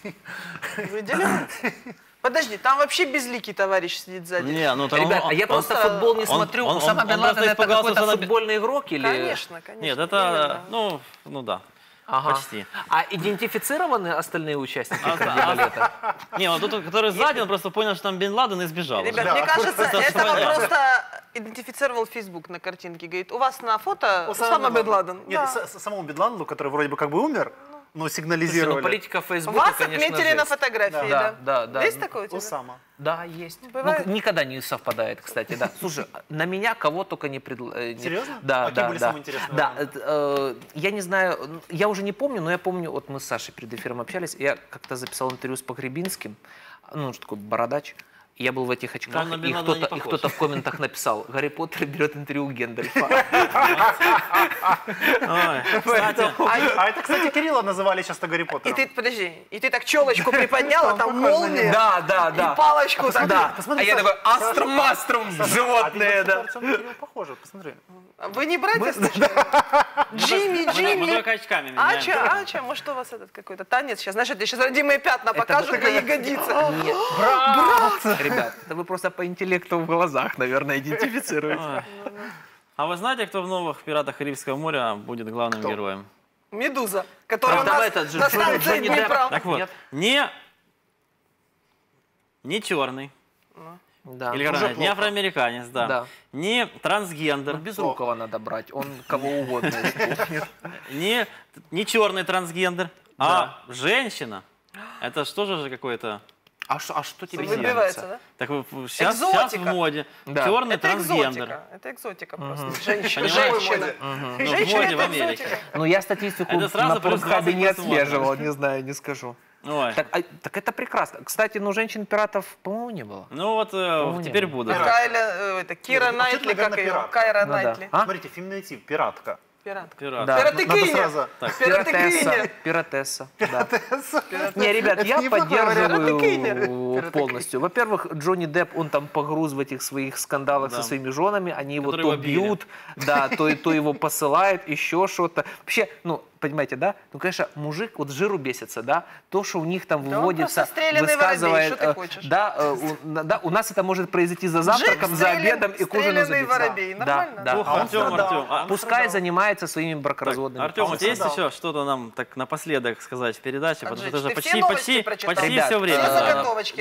Видели? Подожди, там вообще безликий товарищ сидит сзади. Не, ну там Ребят, а я просто футбол не смотрю. Усама бен Ладен это испугался какой-то Усама бен- футбольный игрок или... Конечно, конечно. Нет, это, именно. ну да, Ага. почти. А идентифицированы остальные участники кардиобалета? Не, вот тот, который сзади, он просто понял, что там Бен Ладен и сбежал. уже. Ребят, мне кажется, Это этого понятно. просто идентифицировал Facebook на картинке. Говорит, у вас на фото Усама бен Ладен. Нет, Да. самому Бен Ладену, который вроде бы как бы умер, но Слушай, ну, сигнализировали. политика Фейсбука, Вас конечно, отметили на жесть. фотографии, Да, да? да. Есть такое у тебя? Усама. Да, есть. Бывает? Ну, никогда не совпадает, кстати, да. Слушай, на меня кого только не предлагают. Серьезно? Да, Какие да, были да. самые интересные Да, варианты? я не знаю, я уже не помню, но я помню, вот мы с Сашей перед эфиром общались, я как-то записал интервью с Погребинским, ну, что такой бородач. Я был в этих очках, Там на Бен Ладена не и похож. кто-то в комментах написал: Гарри Поттер берет интервью у Гендальфа. Ой, кстати, А это, кстати, Кирилла называли часто Гарри И Поттером. ты, подожди, и ты так челочку приподнял, а там молния, Да, да, да. и палочку так. Да, посмотри, а я Саша. такой: Аструм-маструм, А ты животные, да. Артем и Кирилл похожи, посмотри. Вы не братья, Джимми, мы Джимми. только очками А меняем. че, может у вас этот какой-то танец сейчас? Знаешь, это сейчас родимые пятна покажут на ягодицы. Нет. Ребят, это вы просто по интеллекту в глазах, наверное, идентифицируете. Ой. А вы знаете, кто в новых «Пиратах Карибского моря» будет главным героем? Медуза, которая у Там нас этот же на станции Джонни Депп. Днепра. Так вот, Нет. не черный, Да. или как уже правильно, не плохо. афроамериканец, да. Да. Не трансгендер, Ну, Безрукова надо брать, он кого угодно исполнит. не черный трансгендер, а женщина. Это что же какое-то... А что тебе не Выбивается, нравится? да? Так сейчас в Экзотика. моде. Да. Черный Это трансгендер. экзотика. Это экзотика просто. Женщина. Понимаешь? Женщина. Ну, в Женщина моде в это Америке. экзотика. Ну, я статистику Это сразу на плюс Порнхабе 20 не просмотров. отслеживал, не знаю, не скажу. Ой. Так это прекрасно. Кстати, ну, женщин-пиратов, по-моему, не было. Ну вот теперь будут. Кира Нет, Найтли, вообще-то, как наверное, ее? пират. Кайра Ну да. Найтли. А? Смотрите, феминный тип, пиратка. Пиратка. Пират. Да. Пиратыкиня. Надо сразу. Пиратыкиня. Пиратесса. Да. Не, ребят, я неплохой поддерживаю полностью. Во-первых, Джонни Депп, он там погруз в этих своих скандалах Да. со своими женами, они его Которые то его били. бьют, да, то его посылают, еще что-то. Вообще, ну, понимаете, да? Ну, конечно, мужик вот с жиру бесится, да? То, что у них там Да он выводится, просто стреляный воробей, высказывает, что ты хочешь? да, у нас это может произойти за завтраком, за обедом и к ужину за стреляный обедом. воробей. Нормально? Да, Ух, да. Артем. Пускай занимается своими бракоразводными. Артем, у тебя есть страдал. еще что-то нам так напоследок сказать в передаче? Потому что Отжечь. ты же Ты все почти, новости почти, прочитал? почти Ребят, все время. Все да. заготовочки Да,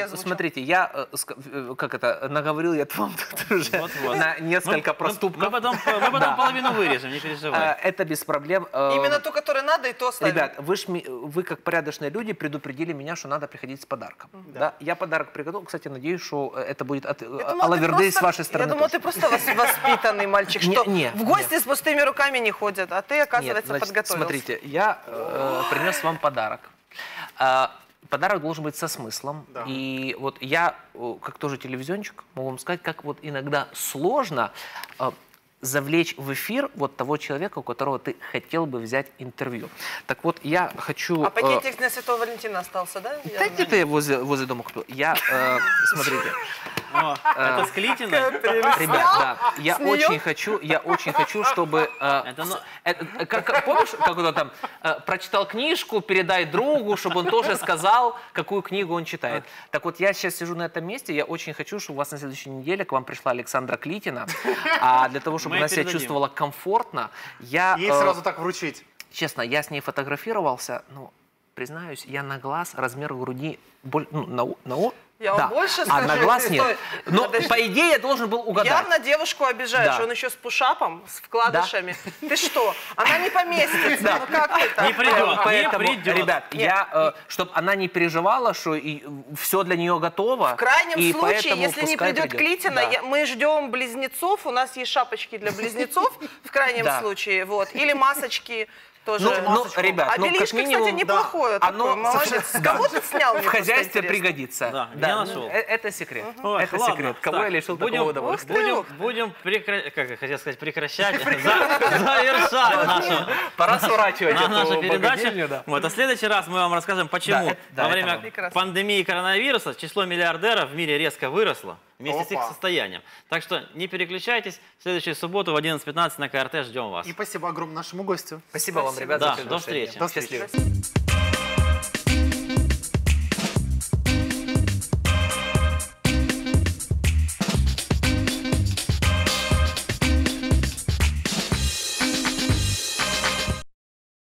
озвучил. смотрите, я, как это, наговорил я вам тут уже Вот-вот. на несколько проступков. Мы потом половину вырежем, не переживай. Это без проблем. Именно ту, которую надо, и то оставим. Ребят, вы как порядочные люди предупредили меня, что надо приходить с подарком. Да. Я подарок приготовил. Кстати, надеюсь, что это будет от Я думала, ты Алаверды с просто- вашей стороны. Я думала, тоже. ты просто воспитанный мальчик, что Не, в гости с пустыми руками не ходят, а ты, Нет, оказывается, значит, подготовился. смотрите, я принес вам подарок. Подарок должен быть со смыслом. Да. И вот я, как тоже телевизионщик, могу вам сказать, как вот иногда сложно завлечь в эфир вот того человека, у которого ты хотел бы взять интервью. Так вот, я хочу... А пакетик на Святого Валентина остался, да? Я Да знаю. где-то я возле дома купил. Я, смотрите, О, это с Клитиной? ребят, да, я С неё? очень хочу, чтобы... Это, ну, помнишь, как он там прочитал книжку, передай другу, чтобы он тоже сказал, какую книгу он читает. Так вот, я сейчас сижу на этом месте, я очень хочу, чтобы у вас на следующей неделе к вам пришла Александра Клитина, а для того, чтобы Мы она себя передадим. чувствовала комфортно, я... Ей сразу так вручить. Честно, я с ней фотографировался, ну, признаюсь, я на глаз размер груди... Я вам больше А на скажу, глаз ты нет. стой. Но, Подожди. по идее, я должен был угадать. Явно девушку обижаешь, Да. он еще с пушапом, с вкладышами. Ты что? Она не поместится. Да. Ну как ты так? Не придет. Поэтому, придет. ребят, чтобы она не переживала, что все для нее готово. В крайнем и случае, поэтому если не пускай придет придет. Клитина, Да. мы ждем близнецов, у нас есть шапочки для близнецов, в крайнем Да. случае, вот, или масочки тоже. Ну, ребят, А ну, как белишко, минимум, кстати, неплохое оно такое, молодец. С да. кого ты снял? в мне просто хозяйстве интересно. пригодится. Да, где нашел? Это секрет. Ой, Это ладно. секрет. Кого Так, я лишил будем- такого удовольствия? Будем как я хотел сказать, прекращать, завершать Пора сворачивать нашу эту передачу. богадельню, да. Вот, а в следующий раз мы вам расскажем, почему Да, во это время прекрасно. пандемии коронавируса число миллиардеров в мире резко выросло вместе с их Опа. состоянием. Так что не переключайтесь. В следующую субботу в 11:15 на КРТ ждем вас. И спасибо огромное нашему гостю. Спасибо вам, ребята. Да, за до приглашение. встречи. До встречи. Счастливо.